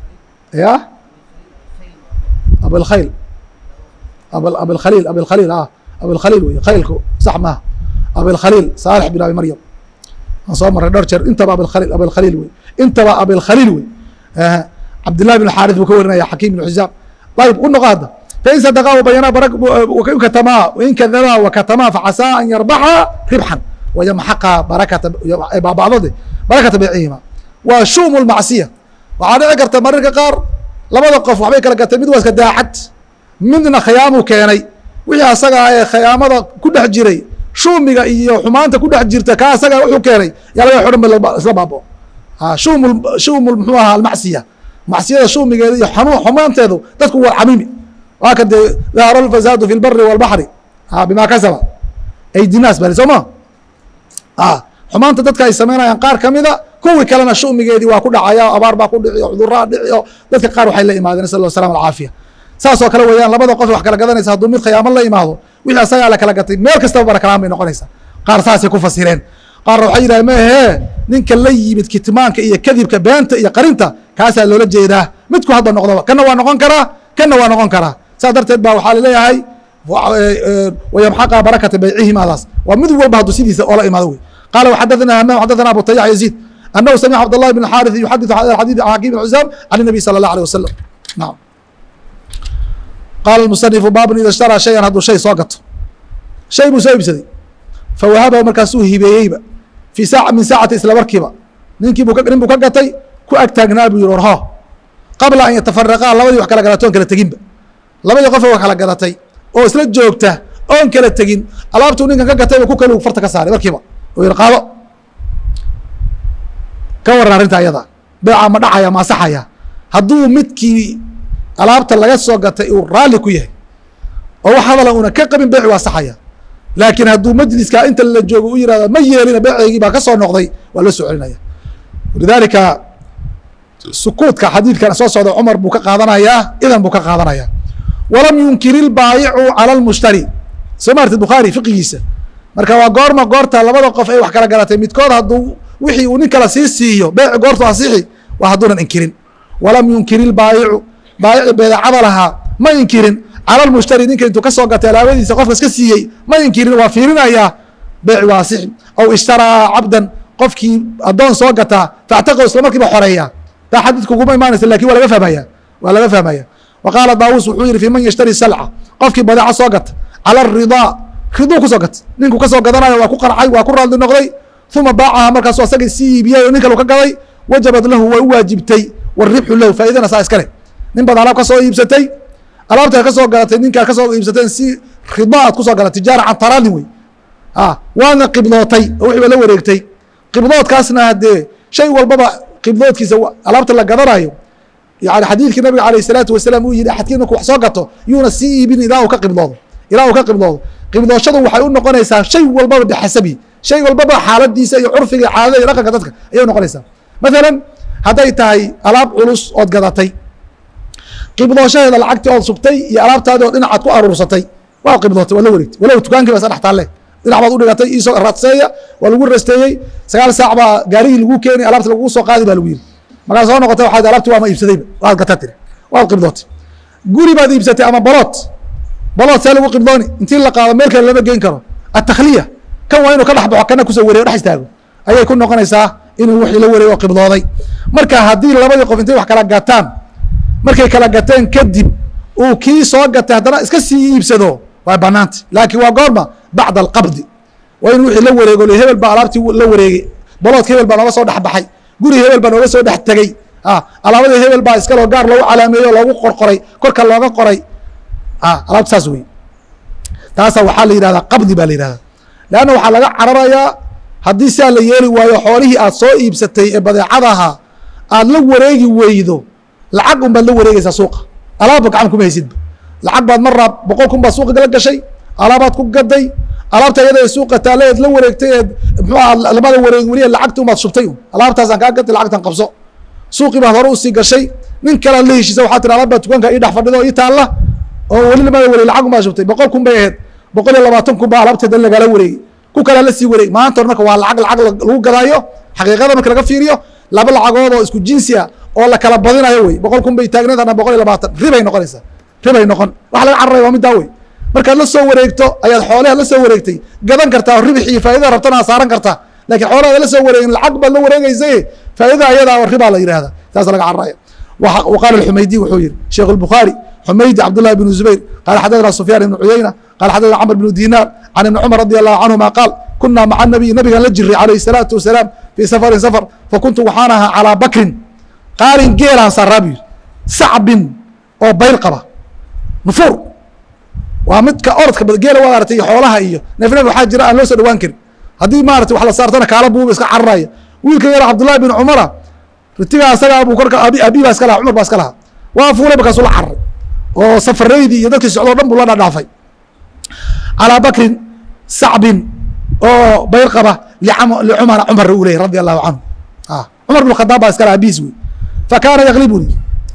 abilkhayl abilkhaliil abilkhaliil abilkhaliil wey khaylku sax maaha. abilkhaliil saalix bin abi maryam aan soo marray dhowr jeer. intaba abilkhaliil wey, intaba abilkhaliil wey. cabdillahi bin xaarith buu ka warinaya xakiim bin xizaam. ayib u noqo hadda fain sadaqaa wabayanaa katamaa wain kadabaa wakatamaa facasaa an yarbaxa ribxan wayamxaqa barakata baabacdode barakata baycihima. waa shumu lmacsiya. waxaa dhici karta mararka qaar labada qof waxbay kala gatay, mid waa iska daacad, midna khiyaamuu keenay. wixii asagaa ee khiyaamada ku dhex jiray shumiga iyo xumaanta ku dhex jirta ka asagaa wuxuu keenay yaa laga xodhan ba isla baabo. shumu muxuu ahaa almacsiya, macsiyada shumigeeda iyo xumaanteedu dadku waa camimi. waa kan dee dahara alfasaadu fi lbari walbaxri bima kasaba aydi naas bale soo ma xumaanta dadka ay samaynayaan qaar kamida kuwii kalena shumigeedii waa ku dhacaya, abaar baa ku dhici o cuduraa dhici o dadka qaar waxay la imaadeen nasal allah salam alcaafiya. saasoo kale weeyaan labada qof wax kala gadanaysa hadduu mid khiyaamo la imaado wixii asagaa la kala gatay meel kastaba barakalaan bay noqonaysaa. qaar saasay ku fasireen, qaarna waxay yidhahen mahe ninka la yimid kitmaanka iyo kadibka beenta iyo qarinta kaasaa loola jeedaa. midku hadda noqdoba kana waa noqon karaa kana waa noqon karaa. saas darteed baa waxaa laleeyahay wayamxaqa barakata baycihimaadaas waa mid walba hadduu sidiisa oola imaado wey. qaala waxadaثana hamaam xadaثana abu tayax yaziid anahu samica cabdالlahi bn xaariث yuxadiثu hada xadيث can xakim bn xisaam can الnabiy salى الlah alيه wasalam. naam qaala musanifu baabun ida ishtaraa shayan hadduu shay soo gato, shay buu soo iibsaday fawahabahu markaasuu hibeeyeyba fii saaca min saacati isla markiiba nin buu ka gatay ku ag taagnaa buu yihi warho qabla an yatafaraqaa labadii wax kala galatoon kala teginba. labadii qof wax kala gadatay oo isla joogta oon kala tegin alaabtuu ninkan ka gatayba ku kale farta ka saaray markiiba oo yihi qaado. ka waran arrinta ayada beeca ma dhacaya ma asaxaya hadduu midkii alaabta laga soo gatay uu raalli ku yahay oo wax hadala una ka qabin beeci waa asaxaya. laakiin hadduu majliskaa inta la joogo u yihahdo ma yeelina beeceygii baa ka soo noqday waa la soo celinaya. lidaalika sukuudka xadiidkan soo socda cumar buu ka qaadanayaa, idan buu ka qaadanayaa. walam yunkir ilbaayicu cala lmushtari, soo maartid bukhaari fiqigiisa. marka waa goorma goorta labada qof ay wax kala garatay midkood hadduu wixii uu nin kala sii siiyo beeci goortu asixi waa hadduunan inkirin. walam yunkir ilbaayicu, baayici beedacada lahaa ma inkirin cala lmushtari, ninka intuu kasoo gatay alaabadiisa qofka iska siiyey ma inkirin, waa fiirinayaa beeci waa asixi. aw ishtaraa cabdan, qofkii addoon soo gataa factaqo isla markiiba xoreeyaa. taa xadiidka uguma imaanaysa lakin waa laga fahmaya, waa laga fahmaya. wa qaala daawuus wuxuu yihi fi man yashtari salca, qofkii badeeco soo gata cala aridaa, riduu kusoo gatay, ninku kasoo gadanayo waa ku qancay, waa ku raadli noqday, uma baacaha markaasu asagii sii iibiyay oo nin kalu ka gaday, wajabad lahu way u waajibtay, waribxu lahu faaidana saa iskale. nin baad alaab kasoo iibsatay, alaabta kasoo gadatay ninkaa kasoo iibsateen si rida aad kusoo gadatay, tijaara can taraadin wey, waadna qibdootay oo wixii ba la wareegtay. qibdoodkaasna haddee shay walbaba qibdoodkiisa alaabta la gadanayo, yani xadiidkii nabiga alayh الsalaatu wasalaam uu yihi axadkiin marku wax soo gato yuuna sii iibin ilaa uu ka qibdoodo, ilaa uu ka qibdoodo. qibdooshadu waxay u noqonaysaa shay walbaba bixasabi, shay walbaba xaaladiisa iyo curfiga caadada iyo dhaqanka dadka ayay unoqonaysaa. mathalan hadday tahay alaab culus ood gadatay, qibdooshaheeda lacagtii ood subtay iyo alaabtaadi oo dhinacaad ku aruursatay, waa qibdootay, waa la wareegtay, walow dukaankii ba iska dhex taalle, dhinac baad udhigatay, iisoo radseeya, waa lagu rasteeyey, 9 saac baa gaarigii lagu keeni, alaabta lagu soo qaadi ba lagu yiri. markaa soo noqotay waxaad alaabti waa ma iibsadayba, waad gataa tiri, waad qibdootay. guri baad iibsatay ama balood see lagu qibdooni, intii la qaado meel kale lama geen karo. atakhliya kan waa inuu ka dhex baxo, kana kusoo wareego dhex istaago, ayay ku noqonaysaa inuu wixii la wareego qibdooday. marka haddii labadii qof intay wax kala gataan, markay kala gateen kadib uu kii soo gatay haddana iska sii iibsado, waa banaantay. laakiin waa goorma bacda alqabdi, waa in wixii la wareego, hebel baa alaabtii la wareegay, baloodka hebel baa nooga soo dhex baxay, guri hebel baa nooga soo dhex tegey, alaabadii hebel baa iskaloo gaar loogu calaameeyo o loogu qorqoray, korka looga qoray, alaabta saas wey. taasa waxaa la yidhahdaa qabdi baa la yidhahdaa. leanna waxaa laga cararayaa haddii siaa la yeeli waayo xoolihii aad soo iibsatay ee badeecadaha aad la wareegi weydo, lacag un baad la wareegeysaa suuqa, alaabba gacan kuma haysidba. lacag baad maraa 100 kun baad suuqa la gashay, alaabaad ku gaday, alaabta iyada ee suuqa taale eed la wareegtay eed muxuuha lamada wareeg weliya lacagti umaad shubtay, alaabtaasaan kaa gatay, lacagtan qabso. suuqii baad hore usii gashay, nin kalead la heshiisa, waxaa tiri alaab baa dukaanka ii dhex fadhido ii taalla oo weli lamada wareeg, lacag umaad shubtay, 100 kun bay ahayd, 120 kun baa alaabteeda lagala wareegay, ku kalea la sii wareeg. maanta hor marka waa lacag lagu gadaayo, xaqiiqada marka laga fiiriyo laba lacagood oo isku jinsi ah oo la kala badinayo wey. 100 kun bay taagneed, ana 120 ribay noqonaysaa, ribay noqon. wax laga cararaya waa middaa wey. markaad la soo wareegto ayaad xoolaha la soo wareegtay gadan kartaa, oo ribix iyo faaidada rabtana aad saaran kartaa. lakiin xoolahaada la soo wareegin, lacag baad la wareegaysaye faaidada ayadaa ribaa la yihahda, saas laga cararaya. وqاaل الحmayدي wuxuu yihi شhيkh البخاري حmaydi cبدالله بن زبير qال xdثna سفyان بن عyynة qال xdثna cمر بن ديناr عن iبن cمر رضي الله عنهma qاaل kunaa mعa النبي nabigaan la jiray عليه الصلاaةu وaسلاaم في sفر sفر fakuntu waxaan ahaa calىa bakrin qaalin geelaan saraa bu yihi, sacbin oo bayl qaba, nufur waa midka orodka geela waad aragtay iyo xoolaha iyo neefneef waxaa jira aan loo soo dhawaan karin, haddii maarata wax la saartana kaala buuba iska cararaya. wiilka yara cبداللahi بن cمra ritigaa asagaa buu korka abi baa iska lahaa, cumar baa iska lahaa, waa fuulay markaasuu la cararay oo safareydii iyo dadkii socdoo dhan buu la dhadhaafay. calىa bakrin sacbin oo bayr qaba licumara, cumar uu leeyay radi allahu canhu. cumar bn khadaab baa iska lahaa abiis wey. fakaana yaklibuni,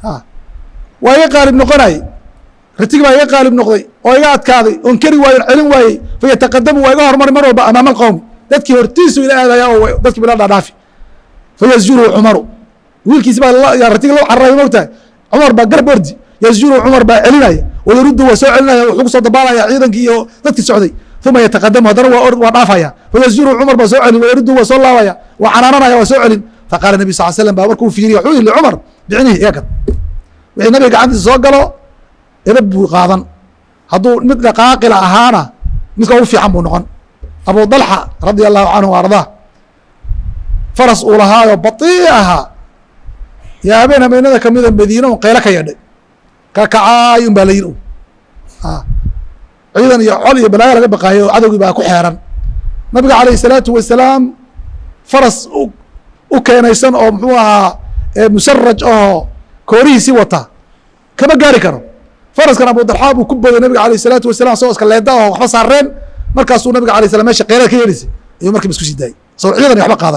waa iga qaalib noqonayey, ritigi baa iga qaalib noqday oo iga adkaaday oon keri waayo celin waayey, fayataqadamu waa iga hormari mar walba amaama alqowmi, dadkii hortiisu ila aadaya oo dadkii ba la dhadhaafi. fayasjuru cumaru, wiilkiisi baa ratiga loo cararayo mogtahay, cumar baa garab ordi, yasjuru cumar baa celinaya, wayaruddu waa soo celinaya, wuxuu ku soo dabaalaya ciidankii iyo dadkii socday. uma yataqadamu haddana waa dhaafaya, fayasjuru cumar baa soo celin, wayaruddu waa soo laabaya, waa canaananaya, waa soo celin. faqaala nabi sal slam baa markuu fiiriya wuxuu yihi licumar bicnihi iga gad, wixii nabiga gacantiisa soo galo edab buu qaadan, hadduu mid dhaqaaqila ahaana midka ugu fiican buu noqon. abu dalxa radia allahu canhu ardaa, faras uu lahaayo baطii ahaa, yaa habeen habeenada kamida madiina un qaylo ka yeedhay, kakacaay un baa la yiri, ciidan iyo col iyo balaayo laga baqaayo oo cadowgii baa ku xeeran. nabiga alayh الsalaatu wasalaam faras u keenaysan oo muxuu ahaa musaraj oo koorihiisii wata kama gaari karo. faraskan abu dalxa buu ku boday nabiga alayh الsalaatu wasalam asagoo iska leeda oo waxba saareen, markaasuu nabiga alay slam mesha qeylada ka yeedhaysay ayuu markiiba isku sii daayey, soo ciidan iyo waxba qaadanin.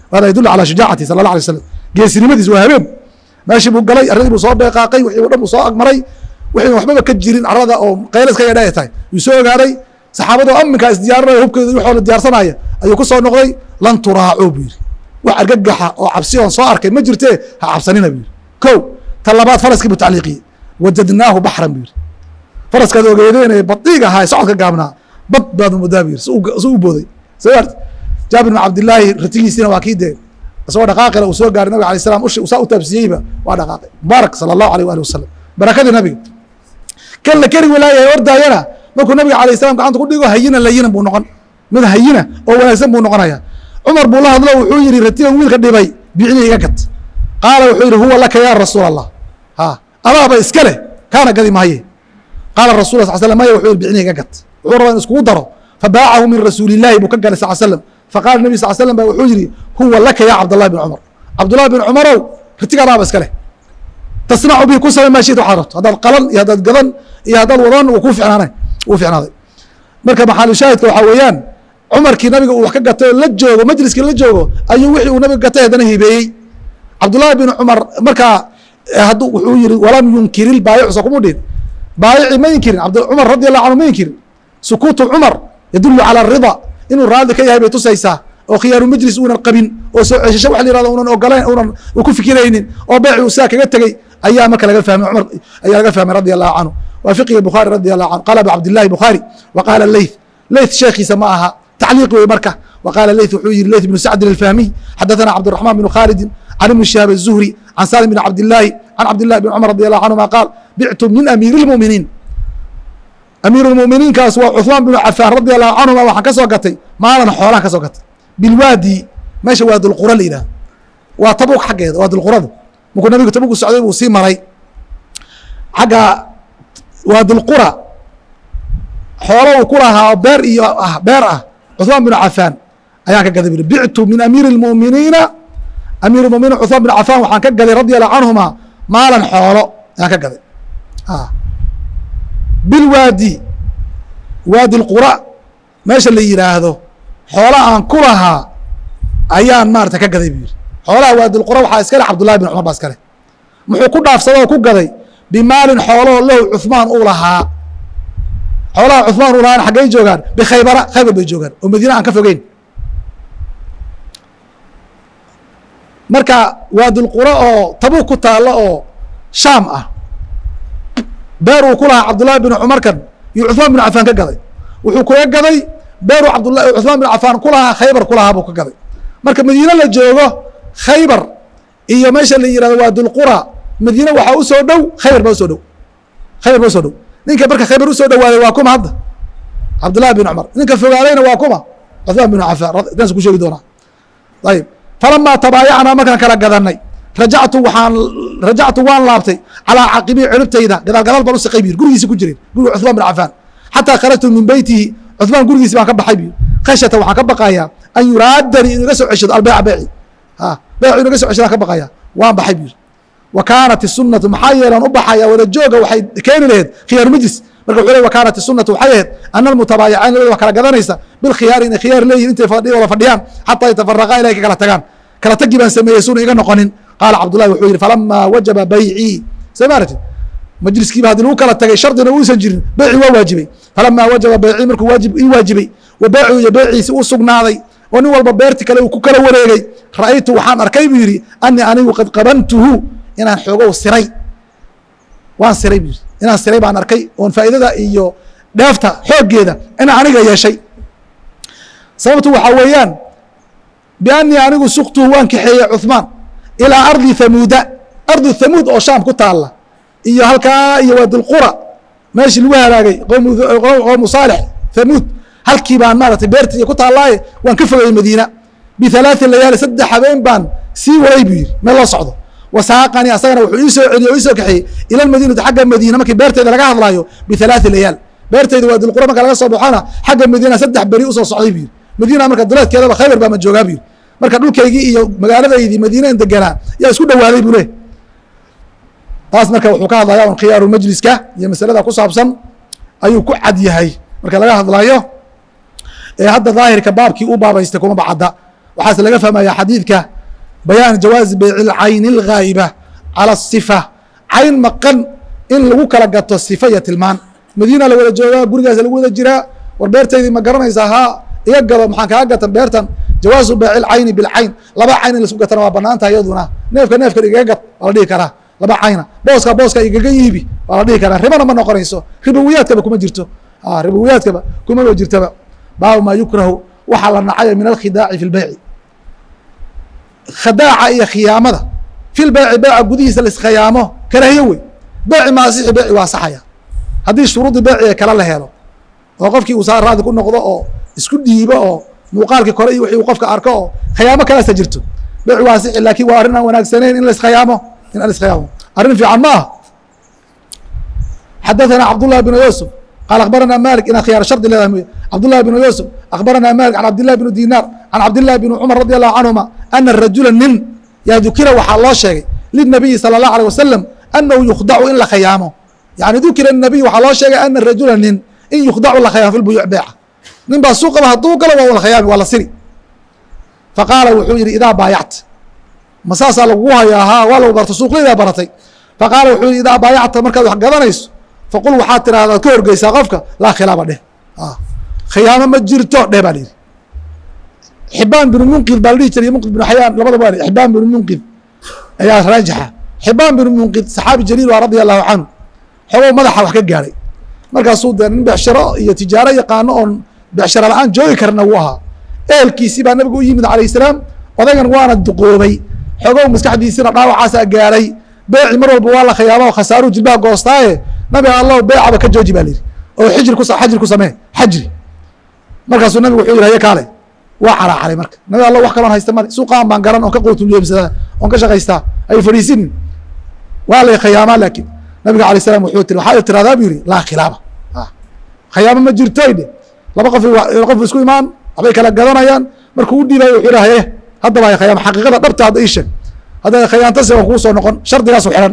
hada yadullu calaa shujaacati sala allah alay wasalam geesinimadiis waa habeen meeshii buu galay arradii buu soo beeqaaqay wixii o dhan buu soo agmaray wixii waxbaba ka jirin carrada oo qaylas ka yadha ay tahay yuu soo ogaaday saxaabadoo amminkaa isdiyaarinaya hubkeeda waxoo la diyaarsanaya ayuu ku soo noqday lan turaacuu buu yidhi wax argagaxa oo cabsi oon soo arkay ma jirtee ha cabsanina buu yidhi kow ta labaad faraskii buu tacliiqiyey wajadnaahu baxran buu yidhi faraskaad ogeedeen ee badiig ahaa ee socodka gaabnaa bad baad muddaa buu yidhi si u booday soo arti jaabir bin cabdillaahi ratigiisiina waa kii dee isagoo dhaqaaqila uu soo gaaray nabiga alay salam ushi saa u taabsiyeyba waa dhaqaaqay mubaarak sala allahu alayh waali wasalam barakadii nabiga kan la keri walaayahay ordaayana markuu nabiga alayh salam gacanta ku dhigo hayinan layinan buu noqon mid hayina oo wanaagsan buu noqonaya cumar buu la hadlo wuxuu yidhi ratigan wiilka dhibay bicni iga gad qaala wuxuu yidhi huwa laka ya rasuul allah ha adaaba iska leh kaana gadi maaye qaala rasul sal slam maya wuxuu yidhi bicni iga gad wuxuu rabaa in iskugu daro fabaacahu min rasuuli illahi buu ka galay sal slam faqala nabi sal slam ba wuxuu yidhi huwa laka ya cabdallahi bin cumar cabdullahi bin cumarow ratiga adaaba iska leh tasnacu bihi ku samay maa shita waxaad rabto haddaad qalan iyo haddaad gadan iyo haddaad wadan uu ku ficnaanay uu ficnaaday marka maxaalu shaahidka waxaa weeyaan cumarkii nabiga uu wax ka gatay oo la joogo majliskii la joogo ayuu wixii uu nabiga gatay haddana hibeeyey cabdullahi bin cumar markaa hadduu wuxuu yihi walam yunkiri lbaayicu soo kuma dhihin baayici ma inkirin cumar radi allahu canhu ma inkirin sukuutu cumar yadullu cala arida inuu raali ka yahay bay tusaysaa oo khiyaaru majlis uunan qabin oo soo ceshasho wax la yihahdo unan ogolayn unan ku fikiraynin oo beeci uu saa kaga tegey ayaa marka laga fahmay cumar ayaa laga fahmay radi allahu canhu waa fiqiga bukhaari radi allahu canhu qala abu cabdillahi bukhaari wa qaala leyth sheekhiisa ma aha تعليق wey marka وqاaل leyث wuxuu yihi leyث بن سعد الفاhمي xadثna cبدالرحمن بن khالد عن بن شهاب الزهري عن سالم بن عبداللahi عن cبدالله بن cمر رضي الله عنهma qاaل بعت من أمير المؤمiنiin أمير المؤمiنiinkaas waa cثمان بن عفاn رضي الله عنهma waxaan ka soo gatay maalan xoolaan ka soo gatay bilwaadi meesha waadilqura la yidhah waa tabuk xaggeeda waadilquradu markuu nabigu tabuk socday buu sii maray xagga waadilqura xoolo uu ku lahaa beer iyo beer ah cثmaan بن cafاn ayaan ka gaday bui bictu min amiir الmؤminiina amiir الmuminiin cثmaan بن cafاn waxaan ka gaday radي الlahu canهuma maalan xoolo ayaan ka gaday bilwaadi waadi اlqura meesha la yihaahdo xoola aan ku lahaa ayaan maarata ka gaday bu yiri xoolaha waadi اlqura waxaa iska leh cabdullahi bin cumar baa iska leh muxuu ku dhaafsadoo ku gaday bimaalin xooloo lahu cuثmaan uu lahaa xoolaha cuثmaan u lahaan xaggay joogaan bkhaybara khaybar bay joogaan oo madiina aan ka fogeyn marka waadilqura oo tabuk ku taalo oo shaam ah beer uu ku lahaa cabdullahi bin cumarkan iyo cuثmaan bin cafaan ka gaday wuxuu kaga gaday beeruu cuثmaan bin cafaan ku lahaa khaybar ku lahaa buu ka gaday marka madiine la joogo khaybar iyo meesha la yihahdo waadilqura madiine waxaa usoo dhow khaybar baa usoo dhow khaybar baa usoo dhow ninka marka khaybar usoo dhawaaday waa kuma hadda cabdullahi bin cumar ninka fogaadayna waa kuma cuثmaan bin cafaan taas ku sheegi doonaa ayib falamaa tabaayacnaa markaan kala gadanay rajactu waan laabtay calىa caqibii ciribtayda gadaal gadaal baan usiqay bu yiri gurigiisi ku jirin guriga cuثmaan bin cafaan xataa kharajtu min beytihi cuثmaan gurigiisi baan ka baxay bu yiri khashyata waxaan ka baqayaa an yuraadanii inuu iga soo ceshado albeyca beeci beecu inu iga soo ceshadaan ka baqaya waan baxay bu yiri wa kaanat الsunatu maxaa yeelan u baxaya wada jooga waxay keeni laheyd khiyaaru majlis marka wuxuu ley wa kaanat الsunatu waxay ahayd ana almutabaayicain labada wax kala gadanaysa bilkhiyaari inay khiyaar leeyihin intay wada fadhiyaan xataa yatafaraqaa ilahay ka kala tagaan kala tagi baan sameeyey suna iga noqonin qaala cabdullahi wuxuu yihi falamaa wajaba baycii soo maarati majliskiiba haddii lagu kala tagay shardina uusan jirin beyci waa waajibay falamaa wajaba baycii markuu ii waajibay wa beecu iyo beeciisi u sugnaaday oo nin walba beerti kale uu ku kala wareegay ra'aytu waxaan arkay buu yidhi anii anigu qad qabantuhu inaan xoogow siray waan siray bu yiri inaan siray baan arkay oon faa'iidada iyo dheefta xooggeeda inaan aniga yeeshay sababtu waxaa weeyaan biannii anigu suktuhu waan kaxeeyey cuثmaan ilaa ardi hamuuda ardu hamuud oo shaam ku taalla iyo halkaa iyo waadilqura meeshii lagu halaagay qowmu saalix hamuud halkii baan maaratay beertii ku taallaaye waan ka fogayey madiina bihalaaثi layaali 3 habeen baan sii waday buu yiri meel loo socdo wasaaqanii asagana wuxuu ii soo celiyey o ii soo kaxeeyey ila lmadiinati xagga madiina markii beerteyda laga hadlaayo bihalaaثi layaal beerteyda waadilqura marka laga soo baxona xagga madiina 3 beri usoo socday bu yiri madiina marka duleedkeedaba khaybar baa ma joogaa bu yiri marka dhulkaygii iyo magaaladaydii madiineen deganaa yaa isku dhawaaday buu leh taas marka wuxuu ka hadlaya un khiyaaru majliska iyo masalada ku saabsan ayuu ku cad yahay marka laga hadlayo hadda daahirka baabkii u baabaystay kuma bacadda waxaase laga fahmaya xadiidka bayaan jawaazi bayci lcayni alghaa'iba cala asifa cayn maqan in lagu kala gato sifa iyo tilmaan madiina la wada joogaa gurigaas lagu wada jiraa war beertaydii ma garanaysaa haa iga gado maxaan kaga gatan beertan jawaazu bayci lcayni bilcayn laba cayn in laisku gatana waa banaan tahay iyaduna neefkan igaga gad waa la dhihi karaa laba cayna booska igaga iibi waa la dhihi karaa ribana ma noqonayso ribowiyaadkaba kuma jirto ribowiyaadkaba kumaba jirtaba baabu maa yukrahu waxaa la nacaya min alkhidaaci fi lbeyci khadaaca iyo khiyaamada fi lbeyci beyca gudihiisa laiskhiyaamo karaahiyo wey beyci maasixi beyci waa saxaya haddii shuruudii beyciga kale la helo oo qofkii uu saa raadi ku noqdo oo isku dhiibo oo muuqaalkii kore iyo wixii uu qofka arko oo khiyaamo kalaasa jirto beyci waa sixi laakiin waa arrin aan wanaagsanayn in laiskhiyaamo arrin fiican ma aha xadaثana cabdالlah بن yusuf qaal akhbarana malik inaad khiyaar shardi leedahay mooye cabdالlah بن yusuf akhbarana malik can cabdالlah بن dinar can cabdالlah بن cumar radي الlahu canهuma ana rajula nin yaa dukira waxaa loo sheegay lلnabiyi salى الlahu alيه wasalam anahu yukhdacu in la khiyaamo yani dukira الnabiy waxaa loo sheegay ana rajula nin in yukhdacu la khiyaamo fi lbuyuuc beeca nin baa suuqaba hadduu galo waa la khiyaami waa la siri faqaala wuxuu yihi idaa baayacta ma saasaa lagugu hayaa haa waa lagu barto suuqlaydaa baratay faqaala wuxuu yihi idaa baayacta markaad wax gadanayso faqul waxaad tiraahdaa ka horgeysaa qofka laa khilaaba dheh khiyaamo ma jirto dheh baa layidhi xibaan binu munqid baa la dhihi jiray munqid binu xayaan labadaba waa xibaan binu munqid ayaa raajixa xibaan binu munqid saxaabi jaliil waa radia allahu canhu xogow madaxa wax ka gaadhay markaasuu dee nin becsharo iyo tijaaro yaqaano oon becsharo la-aan joogi karna wuu ahaa ehelkiisii baa nabiga u yimid calayh salaam odaygan waana duqoobay xogow maskaxdiisina dhaawacaasaa gaadhay beeci mar walba waa la khiyaama oo khasaaruu jilbaha goostaaye nabiga allow beecaba ka jooji baa layidhi oo xajri ku samee xajri markaasuu nabigu wuxuu yihi haye kaale waa calaacaray marka nabi allow wax kaloon haysta male suuqaan baan garan oon ka qowtulyoomsadaa oon ka shaqaystaa ay fadhiisinin waa lay khiyaamaa laakiin nabiga alay salam wuxuu tiri waxaa tiradaa buu yihi laa khilaaba khiyaamo ma jirtoy dhe laba qof isku imaan waxbay kala gadanayaan markuu u dhiibayo wuxuu yihi haye haddaba hay khiyaama xaqiiqada dhabta hadda ii sheeg hadday khiyaantase waan kuu soo noqon shardigaasu xihan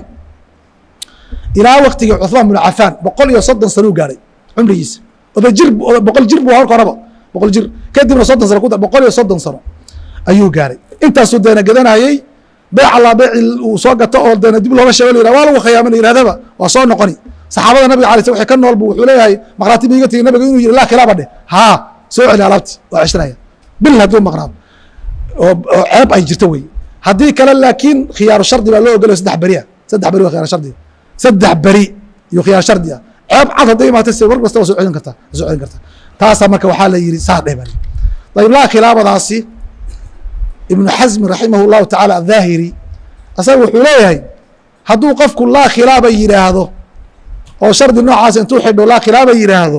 ilaa waktigii cuثmaan binu cafaan 130 sanuu gaadhay cumrigiisa boqol jir bu horka horaba boqol jir kadibna 30 sano ku dar 130 sano ayuu gaadhay intaasuu deena gadanayey beec allaa beeci uu soo gato oo deena dib looga sheego la waa lagu khiyaama la yidhahdaba waa soo noqoni saxaabada nabiga alay slam waxay ka nool bu wuxuu leeyahay maqraati biiga tigi nabiga inuu yihi laa khilaaba dheh haa soo celi alaabti waa ceshanaya bil hadduu maqnaado oo ceeb ay jirto wey haddii kale laakiin khiyaaru shardi baa loo ogolaya saddex beri waa khiyaar shardi saddex beri iyo khiyaar shardi ah ceeb cad hadday imaata se war kasta waa soo celin kartaa taasaa marka waxaa la yihi saa dheh baa ayb laa khilaabadaasi ibnu xasmi raximah اllahu tacaala adhaahiri asaga wuxuu leeyahay hadduu qofku laa khilaaba yidhaahdo oo shardi noocaas intuu xidho laa khilaaba yidhaahdo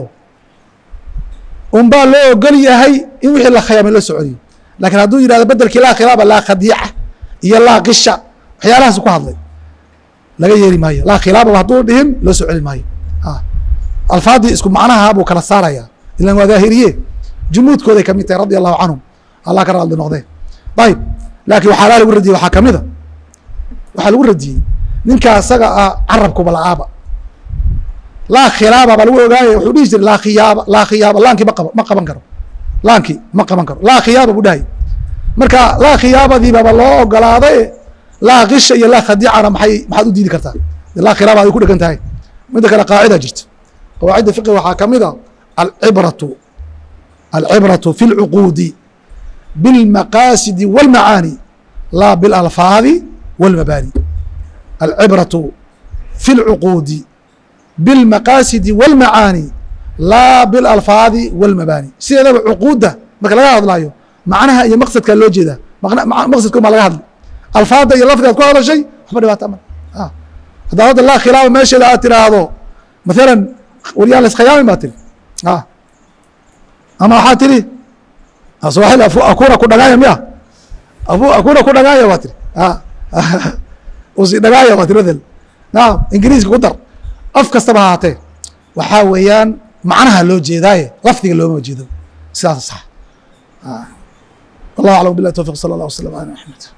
unbaa loo ogol yahay in wixii la khiyaamay loo soo celiyo lakin hadduu yidhahdo bedelkii laa khilaaba laa khadiica iyo laa qisha waxyaalahaas ku hadlay laga yeeli maayo laa khilaababa hadduu dhihin loo soo celi maayo alfaadii isku macnaha buu kala saaraya ilan waa daahiriye jumuudkooday kamid tahay radia allahu canhum allah ka raadli noqdee ayb laakiin waxaa lagu radiyey waxaa kamida waxaa lagu radiyey ninka isaga ah carabkuba la-aaba laa khilaaba baa lagu ogaaya wuxuu dhihi jiray laa khiyaaba laankii ma qaban karo laankii ma qaban karo laa khiyaaba buu dhahay marka laa khiyaabadiibaba loo ogolaaday laa kisha iyo laa khadiicana maxaad u diidi kartaa laa khilaaba ay ku dhegan tahay midda kale qaacida jirta qawaacidda fiqi waxaa kamida alcibratu fi lcuquudi بالمقاaسد والمعاaني لا بالألفاaظ والمباني العبرة في العقود بالمقاaسد والمعاaني لا بالألفاaظ والمباني sideedaba cقuuda marka laga hadlayo macnaha iyo mqصدka loo jeeda mqصدka ma laga hadli alفاada iyo lafdigaad ku hadlashay waxba dhibaato ma haddaad hadda laa khilaaba meesheeda aad tiraahdo مثلا waryaan la iskhiyaami baa tiri ama waxaa tiri swaaxil akuna ku dhagaaya miya akuna ku dhagaaya waa tiri usi dhagaaya waa tiri madel naam ingiriiska ku dar af kastaba haatee waxaa weeyaan macnaha loo jeedaaye lafdiga looma jeedo sidaas sax wallahu aclam billahi tawfiq sala allah wasalam ala maxamed